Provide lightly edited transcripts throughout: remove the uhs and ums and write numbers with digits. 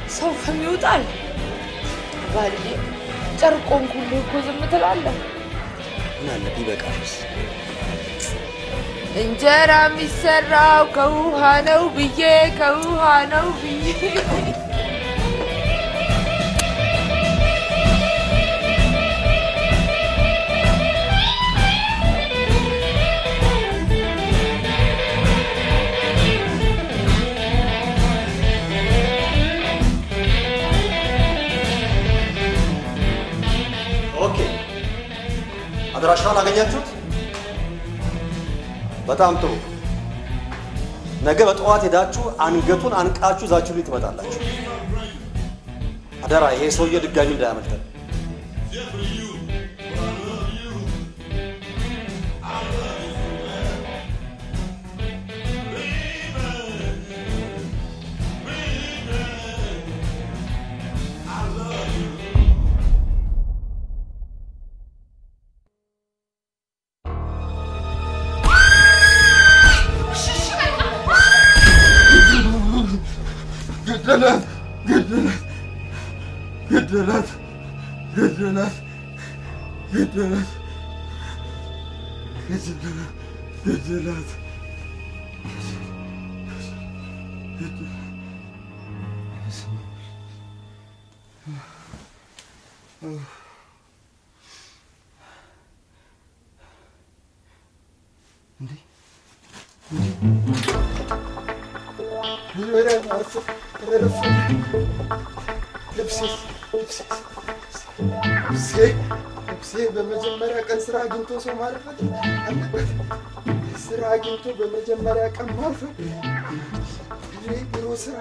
سوف يوطال بالي ጨርቆን ሁሉ እኮ ዝም ትላለህ ምን አለ ቢበቃስ እንጀራ የሚሰራው ከውሃ ነው ብዬ አድራሻውን አገኛችሁት በጣም ጥሩ ነገ በጠዋት ሄዳችሁ አንገቱን አንቃችሁ ዛችሁ ላይ ትመጣላችሁ አደራ ይሄ ሰውዬ ድጋሚ እንዳያመልጠን ገደላት በመጀመሪያ ቀን ስራ አግኝቶ ሰው ማረፈት አለበት ስራ አግኝቶ በመጀመሪያ ቀን ማረፈት ቢሮ ስራ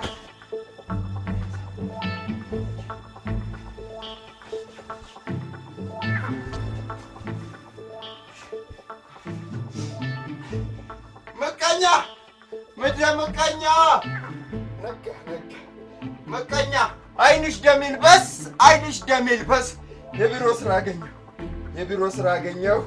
መቀኛ መቀኛ መቀኛ አይንሽ ደሚል በስ የቢሮ ስራ አገኘው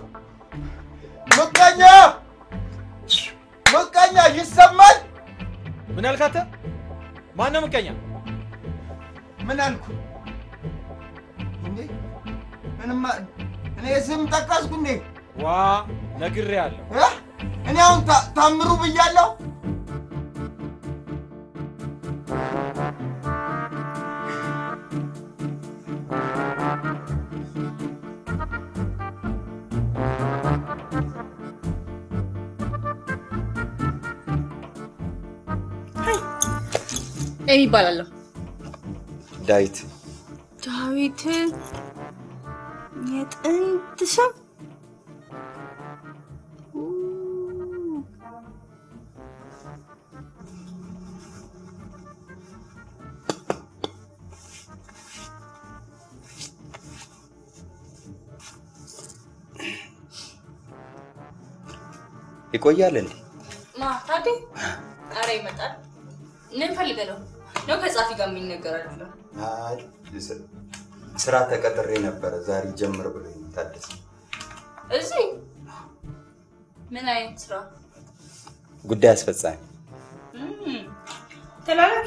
መቀኛ ይሰማል ምን አልካተ ማን ነው መቀኛ ምን አልኩ እንዴ እኔ ስም ጠቀስኩ እንዴ ዋ ነግሬያለሁ እኔ አሁን ታምሩ ብያለሁ እኔ ባላለሁ ዳዊት የጥንት ስም ይቆያል እንዴ ማታዲ አሬ ይመጣል ምን ፈልገህ ነው ከጻፊ ጋር ምን ነገር አይደለም አይ ስራ ተቀጥሬ ነበር ዛሬ ጀምር ብለኝ ታደሰ እዚህ ምን አይነት ስራ ጉዳይ አስፈጻሚ ተላላኪ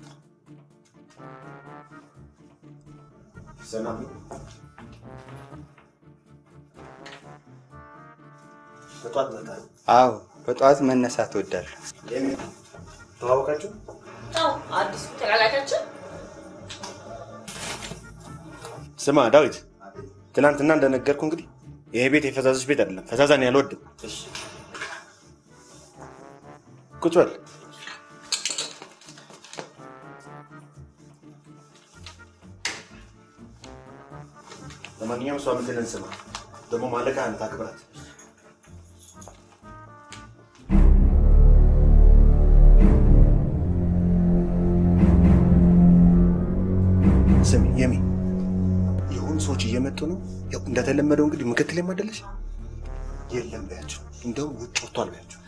ሰላም በጧት መጣ አዎ በጧት መነሳት ወዳለሁ ተዋወቃችሁ አዲስ ተላላካችን ስማ ዳዊት ትናንትና እንደነገርኩ እንግዲህ ይሄ ቤት የፈዛዞች ቤት አይደለም ፈዛዛን ያልወድም እሺ ቁጭ በል ለማንኛውም ሰው ምትልን ስማ ደግሞ ማለቃ አንተ አክብራት ስሚ የሚ የሆኑ ሰዎች እየመጡ ነው ያው እንደተለመደው እንግዲህ ምክትል የማደለሽ የለም በያቸው እንደው ውጭ ወጥቷል በያቸው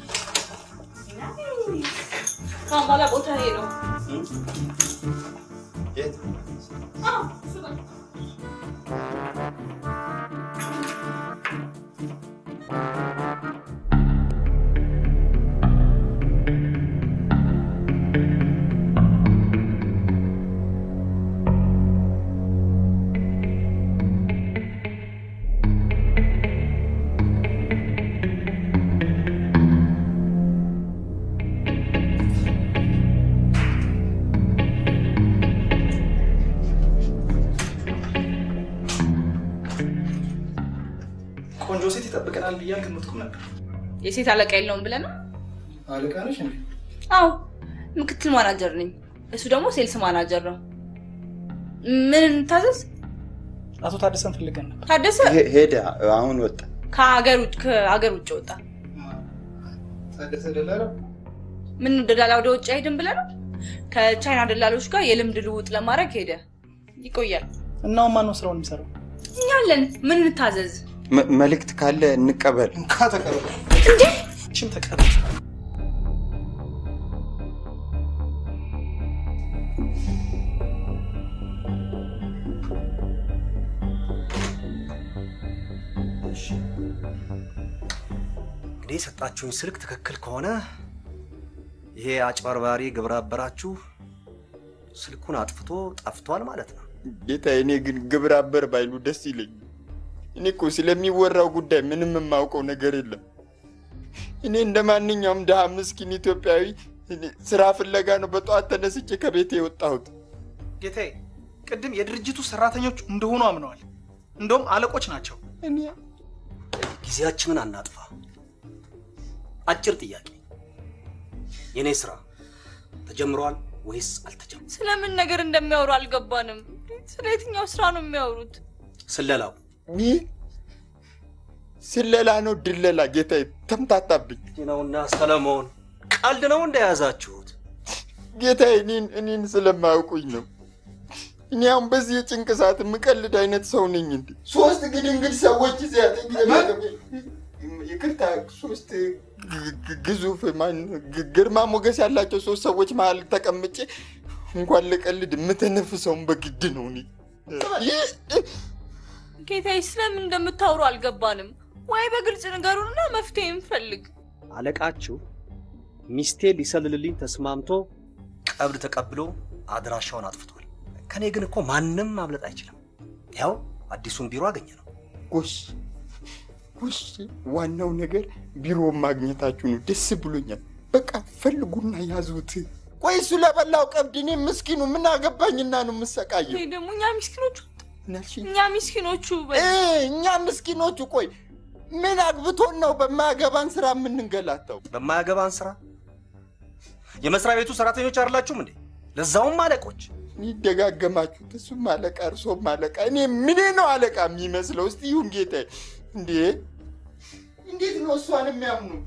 ካማላ ቦታ ሄዶ የት ሱባ ቆንጆ ሴት ይጠብቀናል ብያል ከመጥኩም ነበር የሴት አለቃ የለውም ብለና አለቃ ነሽ እንዴ አው ምክትል ማናጀር ነኝ እሱ ደግሞ ሴልስ ማናጀር ነው ምን ታዘዝ አቶ ታደሰን ፈልገን ነበር ታደሰ ሄዳ አሁን ወጣ ከአገር ውጭ ወጣ ታደሰ ደላላ ምን ደላላ ወደ ውጭ አይደም ብለና ከቻይና ደላሎች ጋር የልምድ ልውጥ ለማድረግ ሄደ ይቆያል እናው ማን ነው ስራውን የሚሰራው እኛለን ምን ታዘዝ መልእክት ካለ እንቀበል ካተቀበል እንዴ እሺም ተቀበል እንግዲህ ሰጣችሁኝ ስልክ ትክክል ከሆነ ይሄ አጭበርባሪ ግብረ አበራችሁ ስልኩን አጥፍቶ ጠፍቷል ማለት ነው ጌታዬ እኔ ግን ግብረ አበር ባይሉ ደስ ይለኝ እኔ እኮ ስለሚወራው ጉዳይ ምንም የማውቀው ነገር የለም እኔ እንደማንኛውም ደሃ ምስኪን ኢትዮጵያዊ ስራ ፍለጋ ነው በጧት ተነስቼ ከቤቴ የወጣሁት ጌታዬ ቅድም የድርጅቱ ሰራተኞች እንደሆኑ አምነዋል እንደውም አለቆች ናቸው እኔ ጊዜያችንን አናጥፋ አጭር ጥያቄ የኔ ስራ ተጀምሯል ወይስ አልተጀመረም ስለምን ነገር እንደሚያወሩ አልገባንም ስለየትኛው ስራ ነው የሚያወሩት ስለላው ስለላ ነው ድለላ ጌታዬ ተምታታብኝ ነውና ሰለሞን ቀልድ ነው እንደያዛችሁት ጌታዬ እኔን ስለማያውቁኝ ነው እኔ አሁን በዚህ የጭንቅ ሰዓት የምቀልድ አይነት ሰው ነኝ እንዴ ሶስት ግድንግድ ሰዎች ሲያጠኝ ይቅርታ ሶስት ግዙፍ ማን ግርማ ሞገስ ያላቸው ሶስት ሰዎች መሃል ተቀምጬ እንኳን ለቀልድ የምተነፍሰውን በግድ ነው እኔ ጌታዬ ስለምን እንደምታወሩ አልገባንም ወይ በግልጽ ንገሩንና መፍትሄ እንፈልግ አለቃችሁ ሚስቴ ሊሰልልልኝ ተስማምቶ ቀብድ ተቀብሎ አድራሻውን አጥፍቷል ከኔ ግን እኮ ማንንም ማምለጥ አይችልም ያው አዲሱን ቢሮ አገኘ ነው ጎሽ ዋናው ነገር ቢሮ ማግኘታችሁ ነው ደስ ብሎኛል በቃ ፈልጉና ያዙት ቆይ እሱ ለበላው ቀብድ እኔ ምስኪኑ ምን አገባኝና ነው የምሰቃየው ይሄ ደግሞ እኛ ምስኪኖቹ ቆይ ምን አግብቶን ነው በማያገባን ስራ የምንንገላታው በማያገባን ስራ የመስሪያ ቤቱ ሰራተኞች አይደላችሁም እንዴ ለዛውም አለቆች ይደጋገማችሁ እሱም አለቃ እርሶም አለቃ እኔ ምን ነው አለቃ የሚመስለው እስቲ ይሁን ጌታዬ እንዴት ነው እሷን የሚያምኑት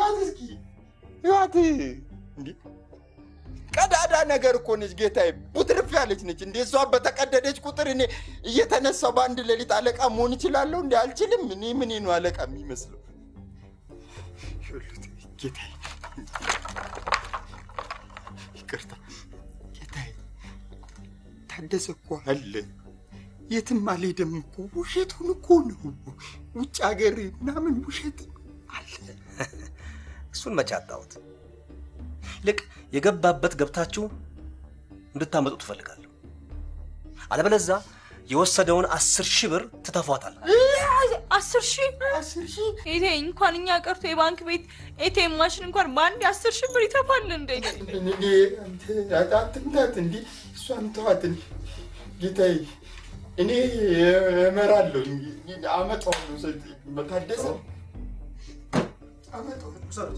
ያት እንዴ ቀዳዳ ነገር እኮ ነች ጌታዬ ቡትርፍ ያለች ነች እንዴ እሷ በተቀደደች ቁጥር እኔ እየተነሳው በአንድ ሌሊት አለቃ መሆን ይችላል እንዴ አልችልም እኔ ምን ነው አለቃ የሚመስለው ጌታዬ ይቅርታ ጌታዬ ታደሰ እኮ አለ የትም አልሄደም እኮ ውሸቱን እኮ ነው ውጭ ሀገር ምናምን ውሸት አለ እሱን መጫጣውት ልክ የገባበት ገብታችሁ እንድታመጡ ትፈልጋለሁ አለበለዚያ የወሰደውን 10,000 ብር ትተፋታል 10,000 ይሄ እንኳን እኛ ቀርቶ የባንክ ቤት ኤቲኤም ማሽን እንኳን ባንድ 10,000 ብር ይተፋል እንዴ እኔ አትምታት እንዴ እሷን ተዋት ጌታዬ እኔ እመራለሁ አመጣዋለሁ ስለዚህ በታደሰ አመጣዋለሁ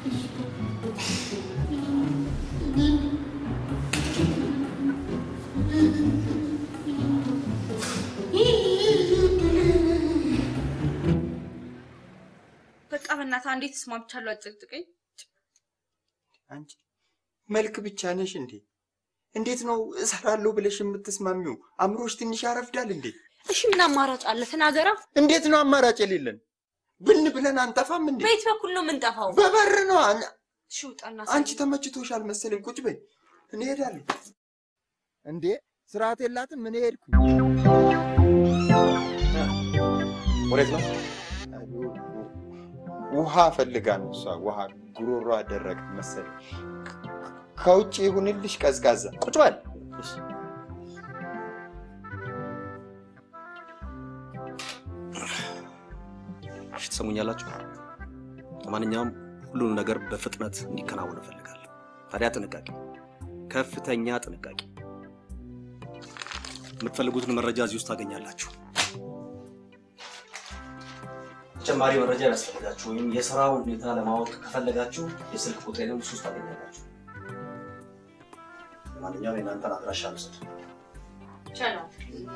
በቃ በእናትህ አንዴ ተስማምቻለሁ አጭቅጭቀኝ አንቺ መልክ ብቻ ነሽ እንዴ እንዴት ነው እሰራለሁ ብለሽ የምትስማሚው አምሮሽ ትንሽ ያረፍዳል እንዴ እሺ ምን አማራጭ አለ ተናገራ እንዴት ነው አማራጭ የሌለን ብን ብለን አንጠፋም እንዴ በየት በኩል ነው የምንጠፋው በበር ነው እሺ ውጣና አንቺ ተመችቶሻል መሰለኝ ቁጭ በይ እኔ ሄዳለሁ እንዴ ስርዓት የላትም ምን ሄድኩ ወዴት ነው ውሃ ፈልጋ ነው እሷ ውሃ ጉሮሮ አደረቀ መሰለኝ ከውጭ ይሁንልሽ ቀዝቃዛ ቁጭ በል እሺ ተሰሙኛላችሁ ለማንኛውም ሁሉንም ነገር በፍጥነት እንዲከናወን እፈልጋለሁ ታዲያ ጥንቃቄ ከፍተኛ ጥንቃቄ የምትፈልጉትን መረጃ እዚህ ውስጥ ታገኛላችሁ ተጨማሪ መረጃ ያስፈልጋችሁ ወይም የሥራውን ሁኔታ ለማወቅ ከፈለጋችሁ የስልክ ቁጥሬንም እሱ ውስጥ ታገኛላችሁ ለማንኛውም የእናንተን አድራሻ ልውሰድ ቻናው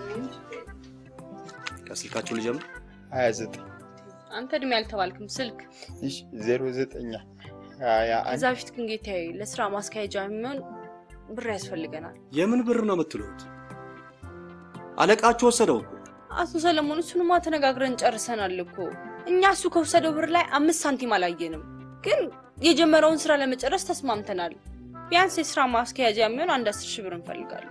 ከስልካችሁ ልጀምር 29 አንተ እድሜ ያልተባልክም ስልክ እሺ 09 እዛ ፊት ግን ጌታዬ ለስራ ማስካሄጃ የሚሆን ብር ያስፈልገናል የምን ብር ነው የምትሉት አለቃችሁ ወሰደው እኮ አቶ ሰለሞን እሱንማ ተነጋግረን ጨርሰናል እኮ እኛ እሱ ከወሰደው ብር ላይ 5 ሳንቲም አላየንም ግን የጀመረውን ስራ ለመጨረስ ተስማምተናል ቢያንስ የስራ ማስካሄጃ የሚሆን 10,000 ብር እንፈልጋለን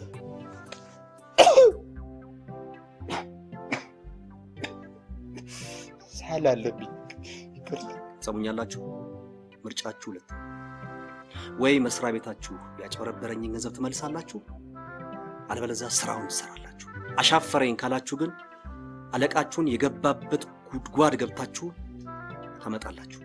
ሳላለብኝ ይቅርታ ሰሙኛላችሁ ምርጫችሁ ሁለት ወይ መስሪያ ቤታችሁ ያጨበረበረኝን ገንዘብ ትመልሳላችሁ አለበለዚያ ስራውን ትሰራላችሁ አሻፈረኝ ካላችሁ ግን አለቃችሁን የገባበት ጉድጓድ ገብታችሁ ታመጣላችሁ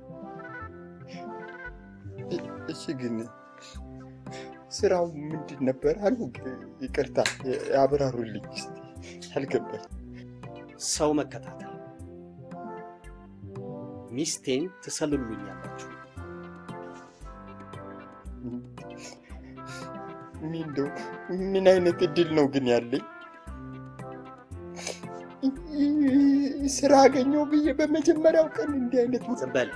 እሺ ግን ስራው ምንድን ነበር አሉ ይቅርታ ያብራሩልኝ አልገባኝ ሰው መከታተል ሚስቴን ትሰልሉኛላችሁ ምን አይነት እድል ነው ግን ያለኝ ስራ አገኘው ብዬ በመጀመሪያው ቀን እንዲህ አይነት ዘበል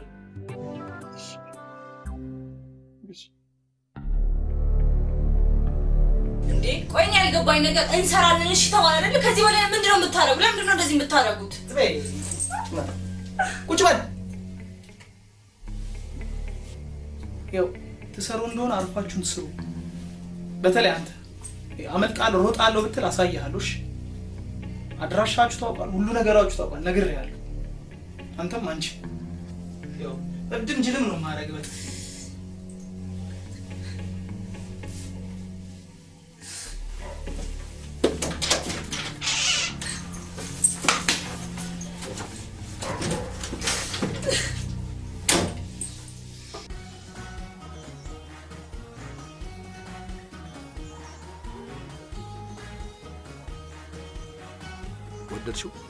እንዴ ቆይኝ ያልገባኝ ነገር እንሰራለን እሺ ተባለ አይደል ከዚህ በላይ ምንድነው የምታረጉት ለምንድነው እንደዚህ የምታረጉት ቁጭ በል ያው ተሰሩ እንደሆነ አልፋችሁን ስሩ በተለይ አንተ አመልጣለሁ ሮጣለሁ ብትል አሳያለሁ እሺ አድራሻችሁ ታውቃለህ ሁሉ ነገራችሁ ታውቃለህ ነግሬያለሁ አንተም አንቺ ያው እብድም ጅልም ነው ማረግበት ወደድሽው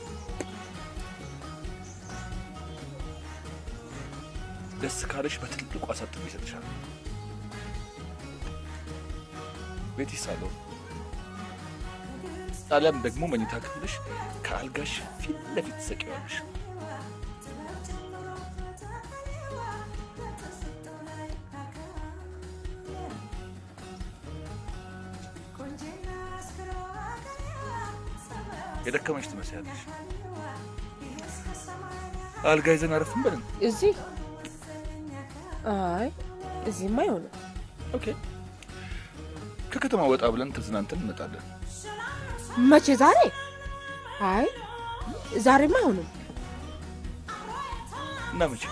ደስ ካለሽ በትልቁ አሳጥሜ እሰጥሻለሁ ቤት ይሳለው ጣለም ደግሞ መኝታ ክፍልሽ ከአልጋሽ ፊት ለፊት ተሰቂያለሽ የደከመሽ ትመስያለሽ አልጋ ይዘን አረፍን በልን እዚህ አይ እዚህማ አይሆንም ኦኬ ከከተማ ወጣ ብለን ተዝናንተን እንመጣለን መቼ ዛሬ አይ ዛሬማ አይሆንም እና መቼ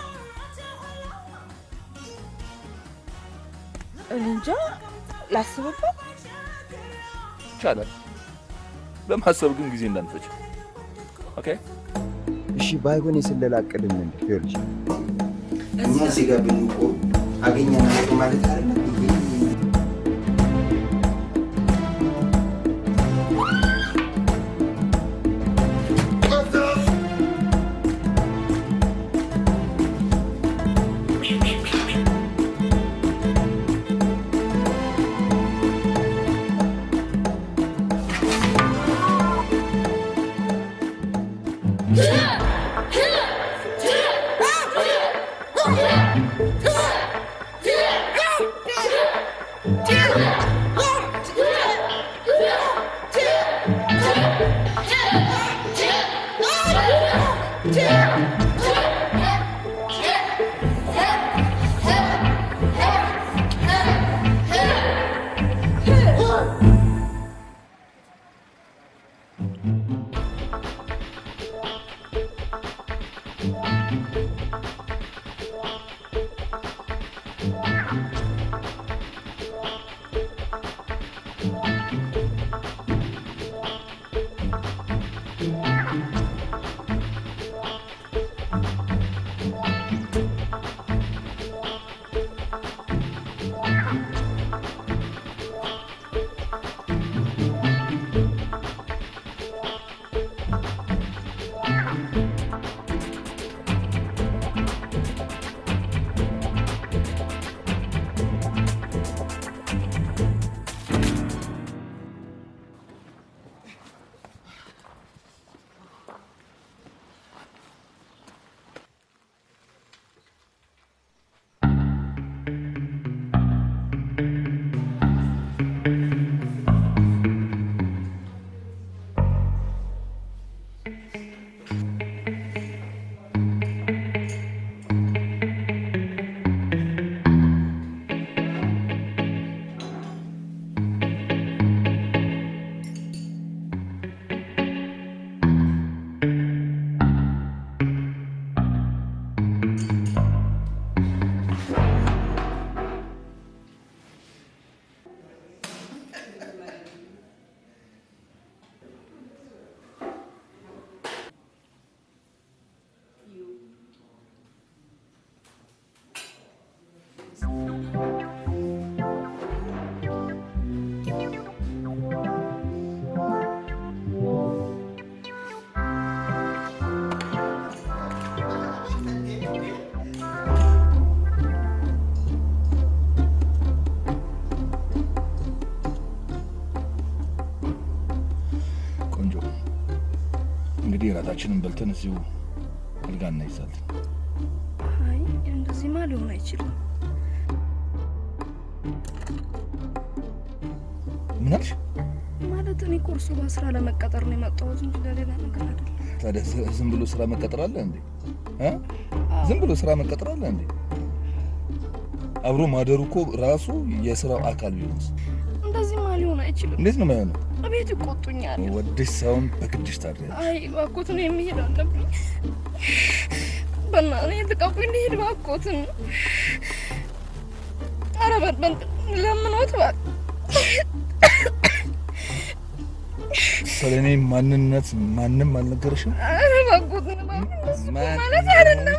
እንጃ ላስብበት ይቻላል ለማሰብ ግን ጊዜ እንዳንፈጅ ኦኬ እሺ ባይሆን የሰለላቀድም እንደ ይልሽ እኛ እዚህ ጋር ብንቆም አገኘናችሁ ማለት አይደለም እንግዲህ ራታችንን በልተን እዚሁ አልጋ እናይዛለን። አይ እንደዚህ ማለት ሊሆን አይችልም። ምን አልሽ? ማለት እኔ ቁርሱ በስራ ለመቀጠር ነው የመጣሁት እንጂ ለሌላ ነገር አይደለም። ታዲያ ዝም ብሎ ስራ መቀጠር አለ እንዴ? ዝም ብሎ ስራ መቀጠር አለ እንዴ? አብሮ ማደሩ እኮ ራሱ የስራው አካል ቢሆንስ? እንደዚህ ማለት ሊሆን አይችልም። እንዴት ነው የማይሆነው? ቤት ይቆጡኛል። ወደሽ ሳይሆን በግድሽ ታዲያ። አይ እባክዎትን የሚሄድ አለብኝ። በእናትህ ልቀቁኝ ልሄድ እባክዎትን። ኧረ በእናትህ ለምኖት እባክህ። ስለኔ ማንነት ማንም አልነገረሽም? ኧረ እባክዎትን ማለት አይደለም።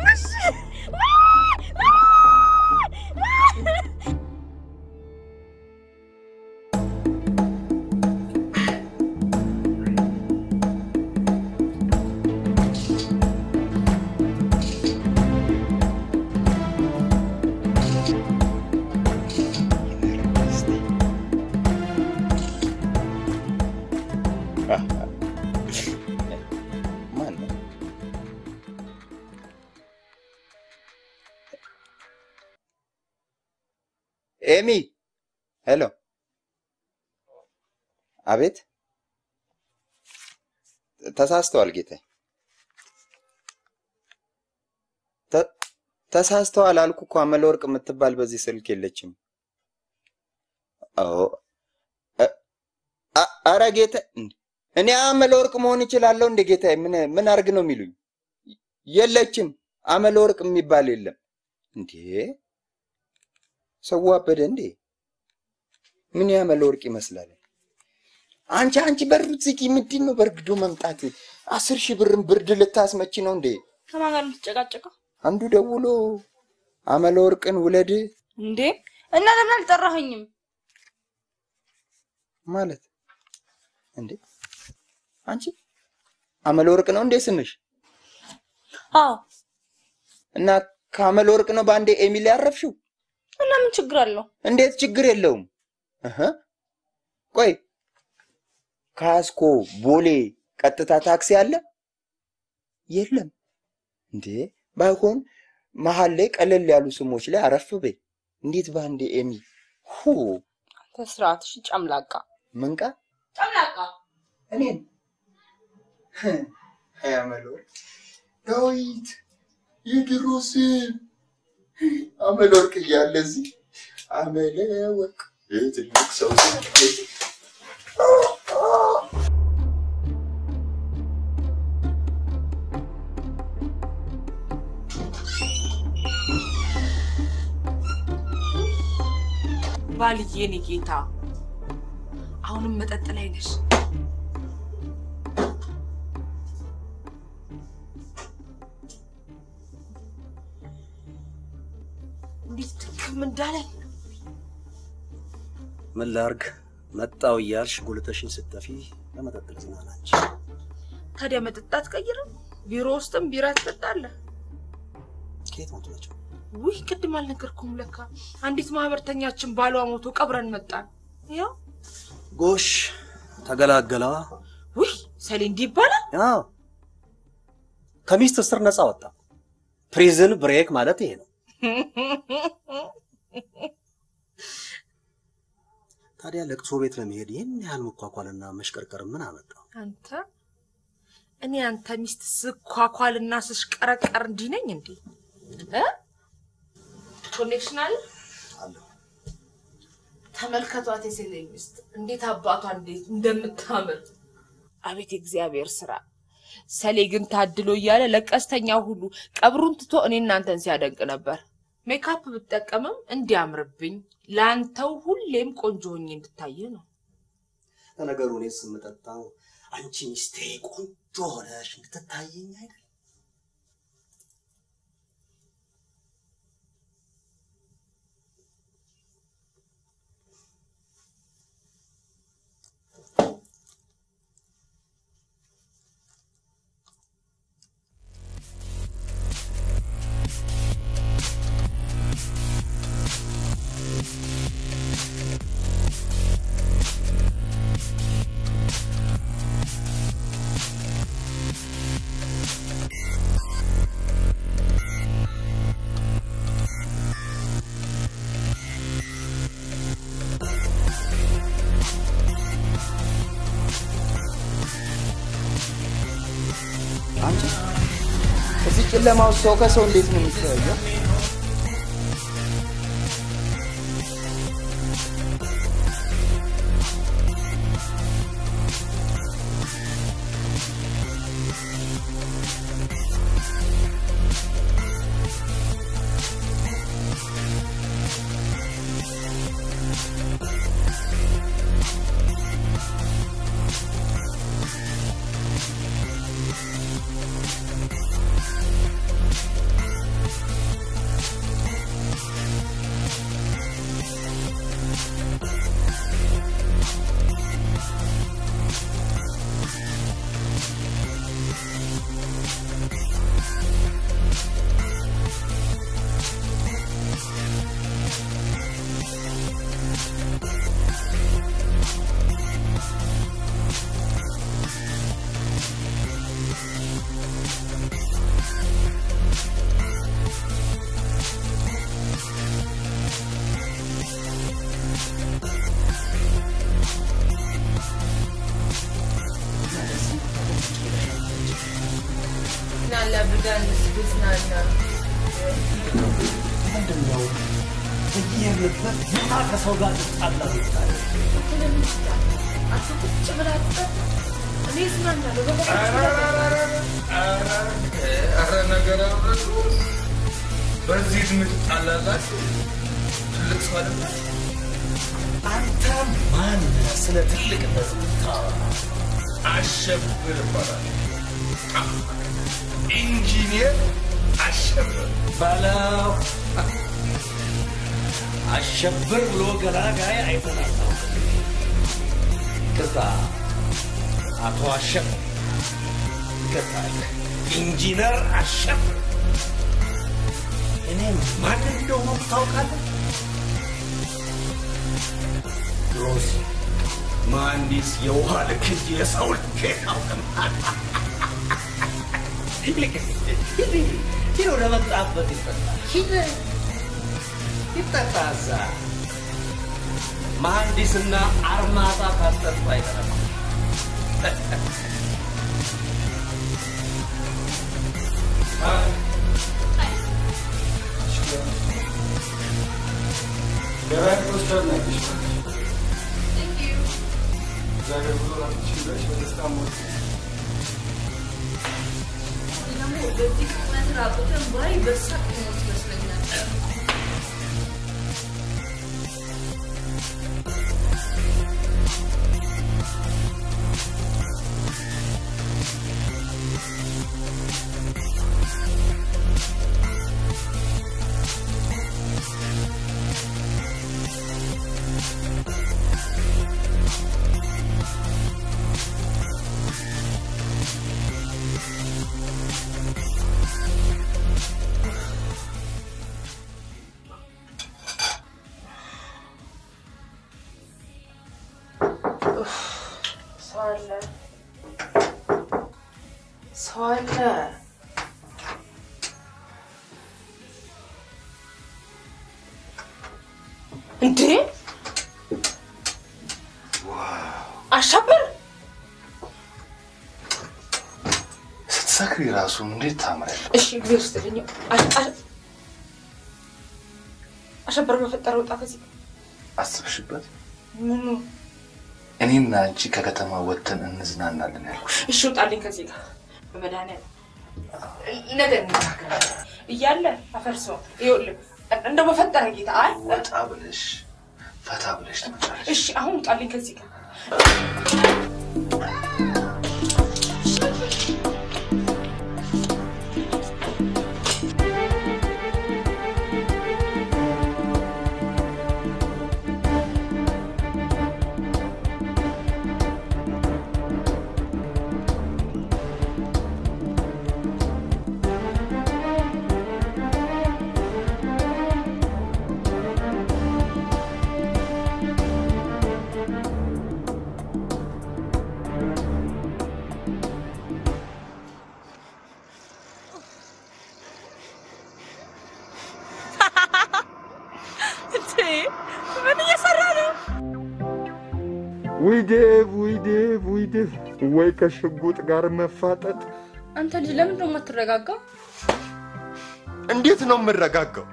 ኤሚ ሄሎ አቤት ተሳስተዋል ጌታዬ ተሳስተዋል አልኩ እኮ አመለወርቅ የምትባል በዚህ ስልክ የለችም አዎ አረ ጌታዬ እኔ አመለወርቅ መሆን እችላለሁ እንደ ጌታዬ ምን አርግ ነው የሚሉኝ የለችም አመለወርቅ የሚባል የለም እንዴ ሰው አበደ እንዴ ምን ያመለወርቅ ይመስላል አንቺ በሩት ዝቂ ምንድን ነው በርግዶ መምጣት 10,000 ብርን ብርድ ልታስመጪ ነው እንዴ ከማን ጋር ልትጨቃጨቀው አንዱ ደውሎ አመለወርቅን ውለድ እንዴ እና ለምን አልጠራኸኝም ማለት እንዴ አንቺ አመለወርቅ ነው እንዴ ስምሽ አዎ እና ከአመለወርቅ ነው ባንዴ ኤሚሊ ያረፍሽው እና ምን ችግር አለው እንዴት ችግር የለውም ቆይ ካስኮ ቦሌ ቀጥታ ታክሲ አለ የለም እንዴ ባይሆን መሃል ላይ ቀለል ያሉ ስሞች ላይ አረፍ በይ። እንዴት ባንዴ ኤሚ ሁ ተስራትሽ ጨምላቃ መንቃ ጨምላቃ እኔን አመለወርቅ ዳዊት ይድሩስ አመለወርቅ እያለ እዚህ አመለወርቅ የትልቅ ሰው ባልዬ የኔ ጌታ አሁንም መጠጥ ላይ ነሽ። እንዴት ድክም እንዳለኝ ምን ላርግ መጣው እያልሽ ጉልተሽን ስትጠፊ ለመጠጥ ልዝናናች። ታዲያ መጠጣት ቀይረም ቢሮ ውስጥም ቢራ ትጠጣለህ? ከየት መጥቷቸው? ውይ ቅድም አልነገርኩም ለካ አንዲት ማህበርተኛችን ባሏ ሞቶ ቀብረን መጣን። ያው ጎሽ ተገላገላ። ውይ ሰሌ እንዲህ ይባላል? ያው ከሚስት እስር ነፃ ወጣ። ፕሪዝን ብሬክ ማለት ይሄ ነው። ታዲያ ለቅሶ ቤት ለመሄድ ይሄን ያህል መኳኳልና መሽቀርቀር ምን አመጣው? አንተ እኔ አንተ ሚስት ስኳኳልና ስሽቀረቀር እንዲህ ነኝ እንዴ? ኮኔክሽን አለ? ተመልከቷት የሰሌ ሚስት እንዴት አባቷ እንዴት እንደምታምር። አቤት እግዚአብሔር ስራ። ሰሌ ግን ታድሎ እያለ ለቀስተኛው ሁሉ ቀብሩን ትቶ እኔ እናንተን ሲያደንቅ ነበር። ሜካፕ ብትጠቀምም እንዲያምርብኝ ላንተው ሁሌም ቆንጆ ሆኜ እንድታየ ነው። ለነገሩ እኔስ የምጠጣው አንቺ ሚስቴ ቆንጆ ሆነሽ እንድትታየኝ አይደል? እዚህ ጨለማው ሰው ከሰው እንዴት ነው የሚታየው? ኢንጂነር አሸብር ባላው አሸብር ብሎ ገላጋይ አይተናል። ከዛ አቶ አሸብር ከዛ ኢንጂነር አሸብር እኔ ማን እንደሆነ ታውቃለህ? ሮስ መሀንዲስ የውሃ ልክ እንጂ የሰው ልክ ኪሎ ለመጣበት ይፈታል ሂድ ይጠጣዛ መሐንዲስና አርማታ ካጠጡ አይቀርም Thank you. Soyle. እንዴ አሻበር ስትሰክሪ ራሱ እንዴት ታምራለች እሺ ግዜ ውስጥልኝ አሻበር በፈጠረው ጣፈዚ አስብሽበት ምኑ እኔና አንቺ ከከተማ ወጥተን እንዝናናለን ያልኩሽ እሺ ወጣልኝ ከዚህ ጋር በመድኃኒዓለም ነገር እንታከራለን እያለ አፈርሰው ይኸውልህ እንደው በፈጠረ ጌታ አይ ወጣ ብለሽ ፈታ ብለሽ ትመጣለሽ እሺ አሁን ጣልኝ ከዚህ ጋር ውይዴ ወይ ከሽጉጥ ጋር መፋጠጥ አንተ ልጅ ለምን ነው የማትረጋጋው እንዴት ነው የምረጋጋው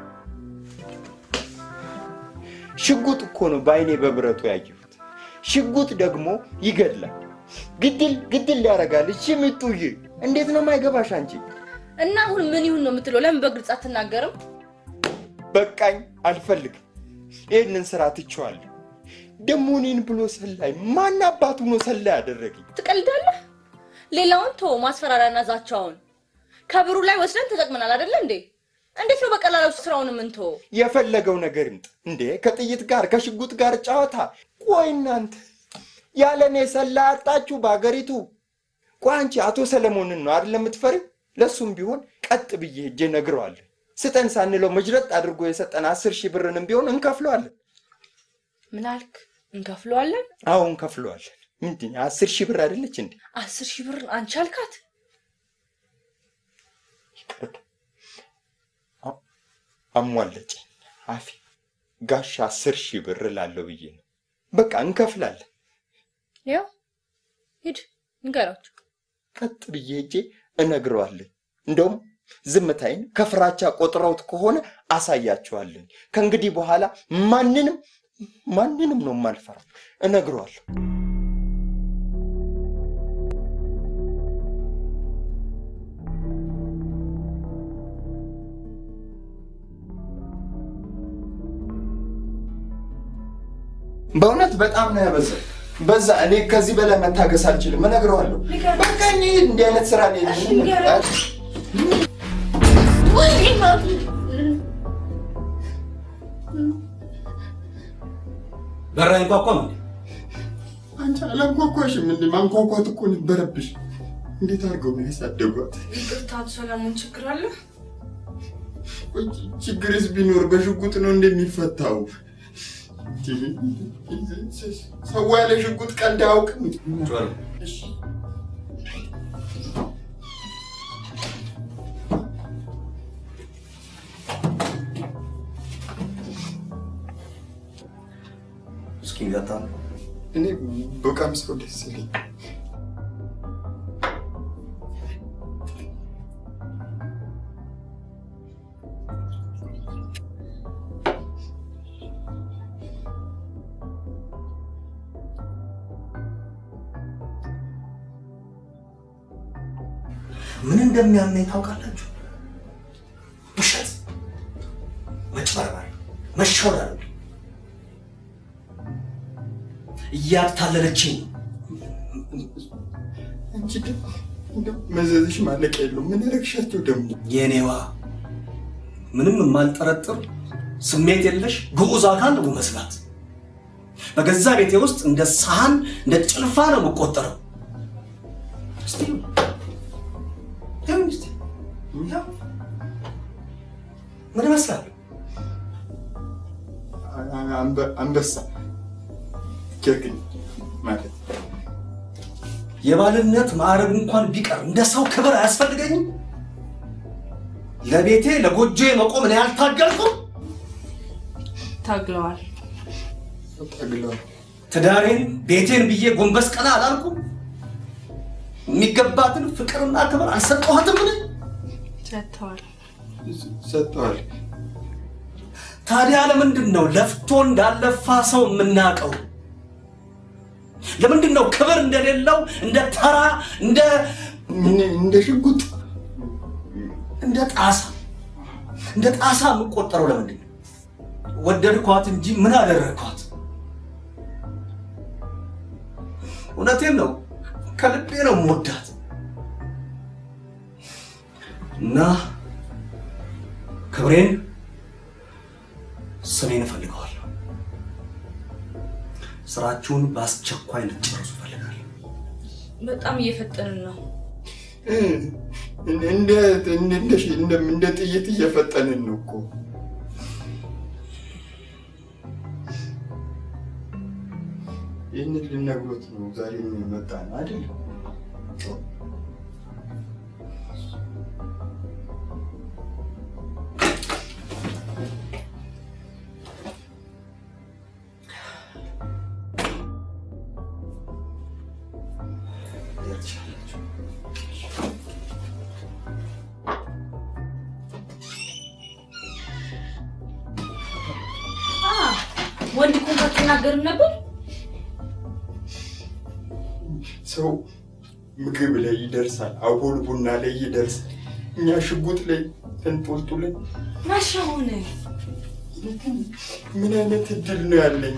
ሽጉጥ እኮ ነው ባይኔ በብረቱ ያየሁት ሽጉጥ ደግሞ ይገድላል ግድል ያረጋል እሺ ምጡዬ እንዴት ነው ማይገባሽ አንቺ እና አሁን ምን ይሁን ነው የምትለው ለምን በግልጽ አትናገርም በቃኝ አልፈልግም ይሄንን ስራ ትቼዋለሁ ደሞኒን ብሎ ሰላይ ማን አባቱ ነው ሰላይ ያደረገኝ ትቀልዳለህ ሌላውን ተው ማስፈራራና ዛቻውን ከብሩ ላይ ወስደን ተጠቅመናል አይደል እንዴ እንዴት ነው በቀላሉ ስራውን ምን ተው የፈለገው ነገር ይምጥ እንዴ ከጥይት ጋር ከሽጉጥ ጋር ጫወታ ቆይ እናንተ ያለኔ ሰላይ አጣችሁ ባገሪቱ ቋንቺ አቶ ሰለሞንን ነው አይደል የምትፈሪው ለሱም ቢሆን ቀጥ ብዬ ሄጄ ነግረዋለሁ ስጠን ሳንለው መጅረጥ አድርጎ የሰጠን 10,000 ብርንም ቢሆን እንከፍለዋለን ምን አልክ እንከፍለዋለን አዎ እንከፍለዋለን ምንድን 10,000 ብር አይደለች እንዴ 10,000 ብር አንቺ አልካት አሟለች አፊ ጋሽ 10,000 ብር ላለው ብዬ ነው በቃ እንከፍላለን ያው ሂድ ንገራችሁ ቀጥ ብዬ ሄጄ እነግረዋለሁ እንደውም ዝምታይን ከፍራቻ ቆጥረውት ከሆነ አሳያቸዋለሁ ከእንግዲህ በኋላ ማንንም ነው ማልፈራው እነግረዋለሁ በእውነት በጣም ነው ያበዛው በዛ እኔ ከዚህ በላይ መታገስ አልችልም እነግረዋለሁ በቃኝ እንዴ አይነት ስራ ላይ ወይ ማሚ በራኝ ቋቋም አንቺ አላንኳኳሽም እንዴ ማንኳኳት እኮ ነበረብሽ እንዴት አድርገው ነው ያሳደጓት ይቅርታ ሰላሙን ችግር አለ ችግርስ ቢኖር በሽጉጥ ነው እንደሚፈታው ሰው ያለ ሽጉጥ ቀልድ አያውቅም እሺ እስኪ ንገታል እኔ በቃም ሰው ደስ ይለኝ ምን እንደሚያመኝ ታውቃላችሁ? ውሸት፣ መጭበርበር፣ መሸወድ እያታለለችኝ አንቺ ደግሞ መዘዝሽ ማለቅ የለው ምን ረክሻቸው ደግሞ የኔዋ ምንም የማልጠረጥር ስሜት የለሽ ግዑዝ አካል ነው መስላት በገዛ ቤቴ ውስጥ እንደ ሳህን እንደ ጭልፋ ነው የምቆጠረው እስቲ ተምስቲ ምን መስራት አንበሳ ጀግኝ ማለት የባልነት ማዕረግ እንኳን ቢቀር እንደ ሰው ክብር አያስፈልገኝም ለቤቴ ለጎጆዬ መቆም ነው ያልታገልኩት ታግለዋል ትዳሬን ቤቴን ብዬ ጎንበስ ቀና አላልኩም የሚገባትን ፍቅርና ክብር አልሰጠኋትም ምን ሰጥተዋል ታዲያ ለምንድን ነው ለፍቶ እንዳለፋ ሰው የምናቀው ለምንድን ነው ክብር እንደሌለው እንደ ተራ እንደ ሽጉጥ እንደ ጣሳ የምቆጠረው ለምንድን ነው ወደድኳት እንጂ ምን አደረኳት እውነቴን ነው ከልቤ ነው የምወዳት እና ክብሬን ስሜን እፈልገዋለሁ ስራችሁን በአስቸኳይ ልትጨርሱ እፈልጋለሁ በጣም እየፈጠንን ነው እንደ ጥይት እየፈጠንን ነው እኮ ይህንን ልነግሮት ነው ዛሬ የመጣ ነው አይደል ወንድ ኮንታክት ተናገር ነበር ሰው ምግብ ላይ ይደርሳል አቦል ቡና ላይ ይደርሳል እኛ ሽጉጥ ላይ ተንጦልጡልን ማሻሆነ ምን አይነት እድል ነው ያለኝ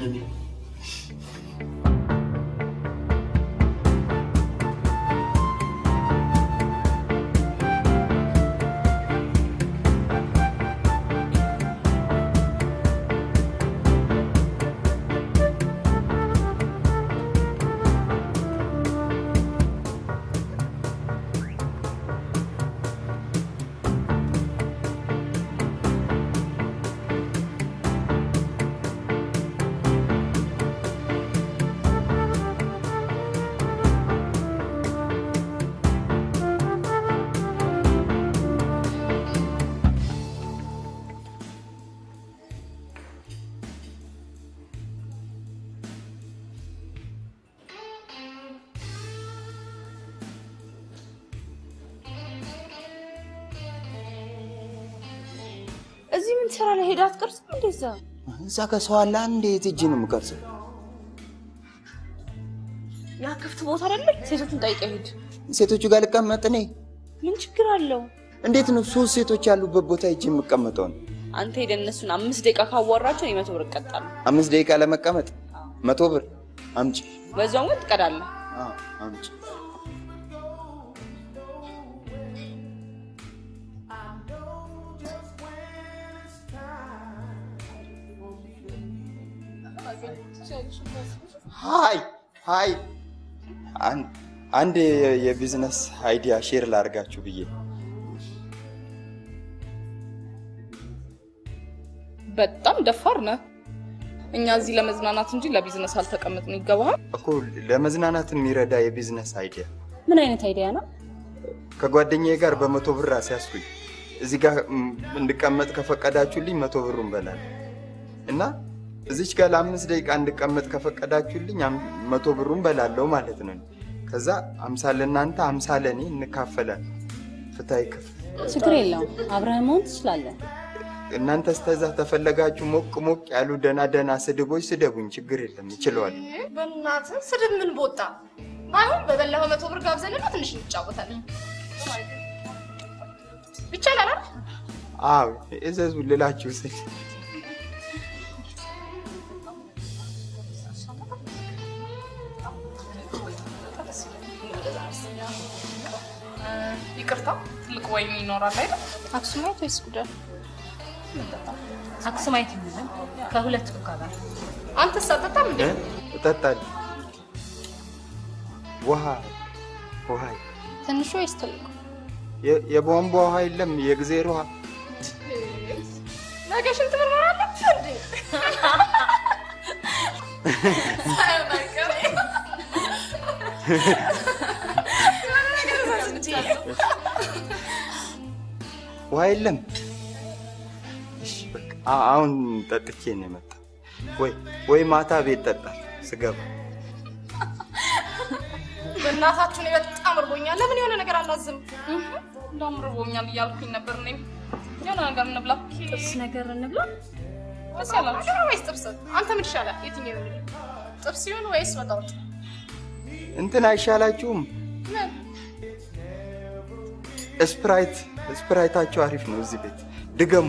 እዚህ ምን ሰራ ላይ ሄዳት ቅርጽ እንደዛ እዛ ከሰው አለ እንዴት እጅ ነው የምቀርጸው ያ ክፍት ቦታ አይደል ሴቶችን ጠይቀህ ሂድ ሴቶቹ ጋር ልቀመጥ ነኝ ምን ችግር አለው እንዴት ነው ሶስት ሴቶች ያሉበት ቦታ እጅ የምቀመጠው አንተ ሄደህ እነሱን 5 ደቂቃ ካዋራቸው 100 ብር እቀጣለሁ 5 ደቂቃ ለመቀመጥ 100 ብር አምጪ በዛው ወጥ ትቀዳለህ አምጪ ሃይ አንድ የቢዝነስ አይዲያ ሼር ላርጋችሁ ብዬ በጣም ደፋር ነህ እኛ እዚህ ለመዝናናት እንጂ ለቢዝነስ አልተቀመጥን ይገባሃል እኮ ለመዝናናት የሚረዳ የቢዝነስ አይዲያ ምን አይነት አይዲያ ነው ከጓደኛዬ ጋር በ100 ብር አስያዝኩኝ እዚህ ጋር እንድቀመጥ ከፈቀዳችሁልኝ 100 ብሩን በላል እና እዚች ጋር ለ5 ደቂቃ እንድቀመጥ ከፈቀዳችሁልኝ 100 ብሩን በላለው ማለት ነው። ከዛ 50 ለእናንተ 50 ለኔ እንካፈላለን። ፍታይ ክፍል ችግር የለውም። አብርሃምውን ትችላለህ። እናንተ ስተዛ ተፈለጋችሁ ሞቅ ያሉ ደና ስድቦች ስደቡኝ፣ ችግር የለም ይችላል። በእናትህ ስድብ ምን ቦጣ? ባይሆን በበላው 100 ብር ጋብዘንና ትንሽ እንጫወታለን። ይቻላል አይደል? አዎ እዘዙ ልላችሁ ስል ይቅርታ ትልቅ ወይን ይኖራል አይደል? አክሱማይት ወይስ ጉዳይ? አክሱማይት ይሁን ከሁለት ኮካ ጋር። አንተስ አትጠጣም እንዴ? እጠጣለሁ። ውሃ ትንሹ ወይስ ትልቁ? የቧንቧ ውሃ የለም፣ የእግዜር ውሃ። ነገ ሽንት ምርመራ አለብህ እንዴ? ውሃ የለም። እሺ በቃ አሁን ጠጥቼ ነው የመጣው። ወይ ማታ ቤት ጠጣል ስገባ። በእናታችሁ ነው በጣም እርቦኛል። ለምን የሆነ ነገር አላዝም? እንደውም እርቦኛል እያልኩኝ ነበር። እኔም የሆነ ነገር እንብላ። ጥብስ ነገር እንብላ። ደስ ያላችሁ ወይስ ጥብስ? አንተ ምን ይሻላል? የትኛው ነው? ጥብስ ይሁን ወይስ ወጥ? እንትን አይሻላችሁም? ስፕራይታችሁ አሪፍ ነው እዚህ ቤት። ድገሙ።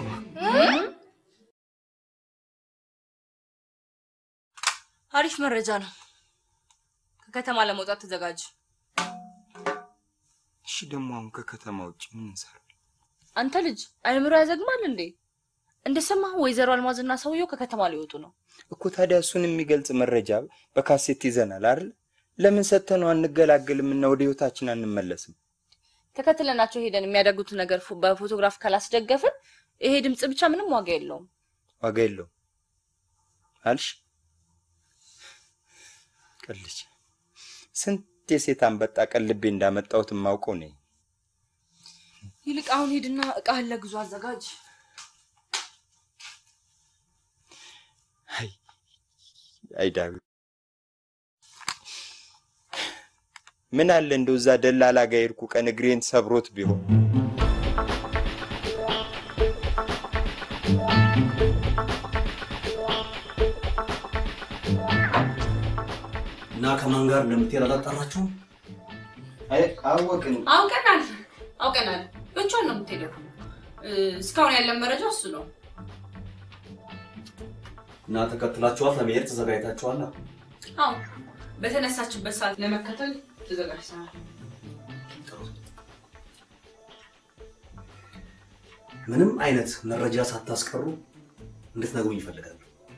አሪፍ መረጃ ነው። ከከተማ ለመውጣት ተዘጋጅ። እሺ ደግሞ አሁን ከከተማ ውጭ ምን እንሰራ? አንተ ልጅ አይምሮ ያዘግማል እንዴ? እንደሰማህ ወይዘሮ አልማዝና ሰውየው ከከተማ ሊወጡ ነው እኮ። ታዲያ እሱን የሚገልጽ መረጃ በካሴት ይዘናል አይደል? ለምን ሰተነው አንገላገልም እና ወደ ህይወታችን አንመለስም? ተከትለናቸው ሄደን የሚያደርጉት ነገር በፎቶግራፍ ካላስደገፍን ይሄ ድምጽ ብቻ ምንም ዋጋ የለውም። ዋጋ የለውም አልሽ? ቀልጅ ስንት የሴት አንበጣ ቀልቤ እንዳመጣሁት ማውቀው ነኝ። ይልቅ አሁን ሄድና እቃህን ለጉዞ አዘጋጅ። አይዳው ምን አለ እንደው እዛ ደላላ ጋር ይርኩ ቀን እግሬን ሰብሮት ቢሆን። እና ከማን ጋር እንደምትሄድ አላጣራችሁም? አውቀናል። ብቻውን ነው የምትሄደው። እስካሁን ያለን መረጃ እሱ ነው። እና ተከትላችኋት ለመሄድ ተዘጋጅታችኋል? አዎ፣ በተነሳችበት ሰዓት ለመከተል ተዘጋጅተናል። ምንም አይነት መረጃ ሳታስቀሩ እንድትነግሩኝ ይፈልጋሉ።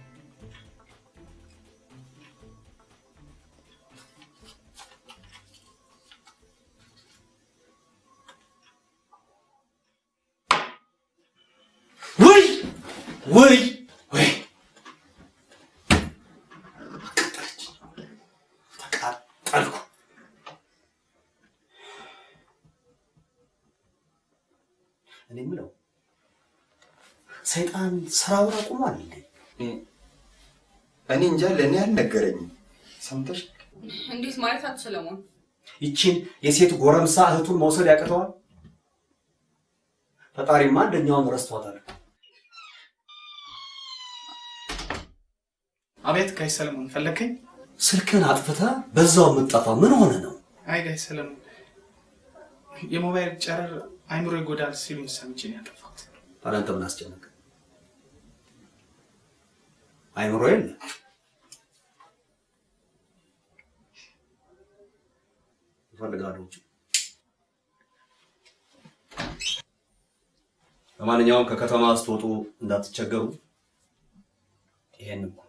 ወይ ተቃጠልኩ። እኔ የምለው ሰይጣን ስራውን አቁሟል እንዴ? እኔ እንጃ፣ ለኔ አልነገረኝም። ሰምተሽ? እንዴት ማለት አትሰለሞን? ይቺን የሴት ጎረምሳ እህቱን መውሰድ ያቀተዋል? ፈጣሪማ አንደኛውን ረስቷታል። አቤት ጋይ ሰለሞን፣ ፈለከኝ? ስልክን አጥፍታ በዛው መጣፋ ምን ሆነ ነው? አይ ጋይ ሰለሞን፣ የሞባይል ጨረር አይምሮ ይጎዳል ሲሉኝ ሰምቼ ነው ያጠፋሁት። አንተ ምን አስጨነቀ? አይምሮ የለ ይፈልጋሉ። ለማንኛውም ከከተማ ስትወጡ እንዳትቸገሩ። ይሄንን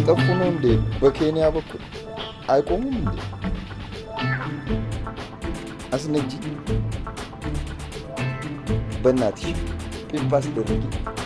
እየጠፉ ነው እንዴ? በኬንያ በኩል አይቆሙም እንዴ? አስነጂ በእናትሽ ፒምፓስ ደረጊ።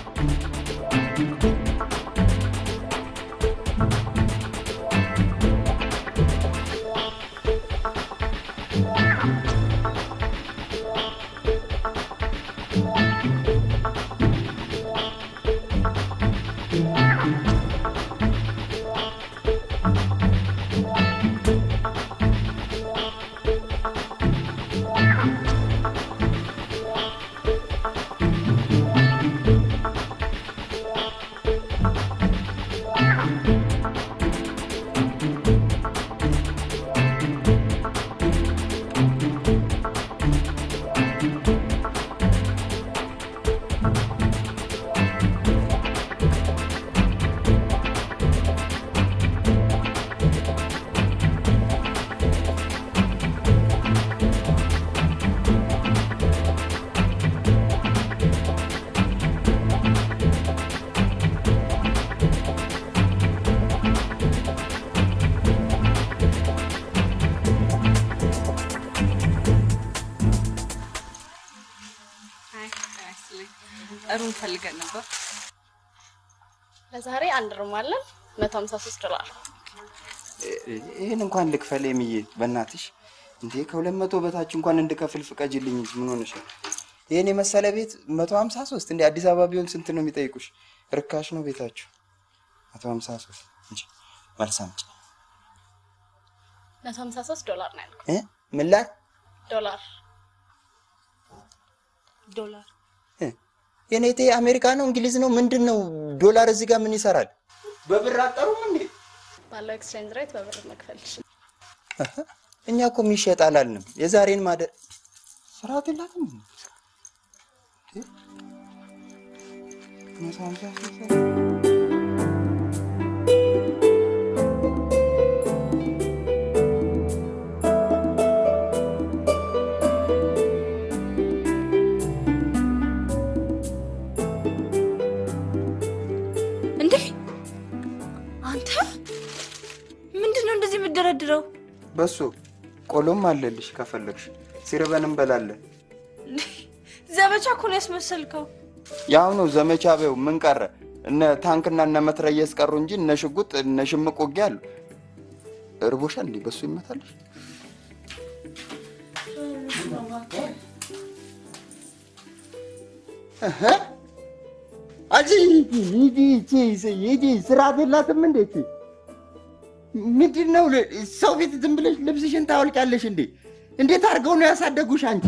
ሩም ፈልገን ነበር። ለዛሬ አንድ ሩም አለን $153 ይሄን እንኳን ልክፈል የሚዬ በእናትሽ እንዴ ከ200 በታች እንኳን እንድከፍል ፍቀጅልኝ እንጂ ምን ሆነሽ ይሄን የመሰለ ቤት 153 እንዴ አዲስ አበባ ቢሆን ስንት ነው የሚጠይቁሽ ርካሽ ነው ቤታችሁ 153 እንጂ መልሳምጭ $153 ነው ያልኩት ምን ላይ ዶላር የኔቴ አሜሪካ ነው እንግሊዝ ነው ምንድነው ዶላር እዚህ ጋር ምን ይሰራል በብር አጠሩም እንዴ ባለው ኤክስቼንጅ ሬት በብር መክፈልሽ እኛ እኮ የሚሸጥ አላልንም የዛሬን ማደር ስራት የላትም ምንድነው በሱ ቆሎም አለልሽ ከፈለግሽ ሲረበን እንበላለን ዘመቻ እኮ ነው ያስመሰልከው ያው ነው ዘመቻ በው ምን ቀረ እነ ታንክና እነ መትረየስ ቀሩ እንጂ እነ ሽጉጥ እነ ሽምቅ ውጊያ አሉ እርቦሻል እንዴ በሱ ይመታልሽ አጂ ይዲ ስራት የላትም እንዴ ምንድነው ሰው ቤት ዝም ብለሽ ልብስሽን ታወልቂያለሽ እንዴ እንዴት አርገው ነው ያሳደጉሽ አንቺ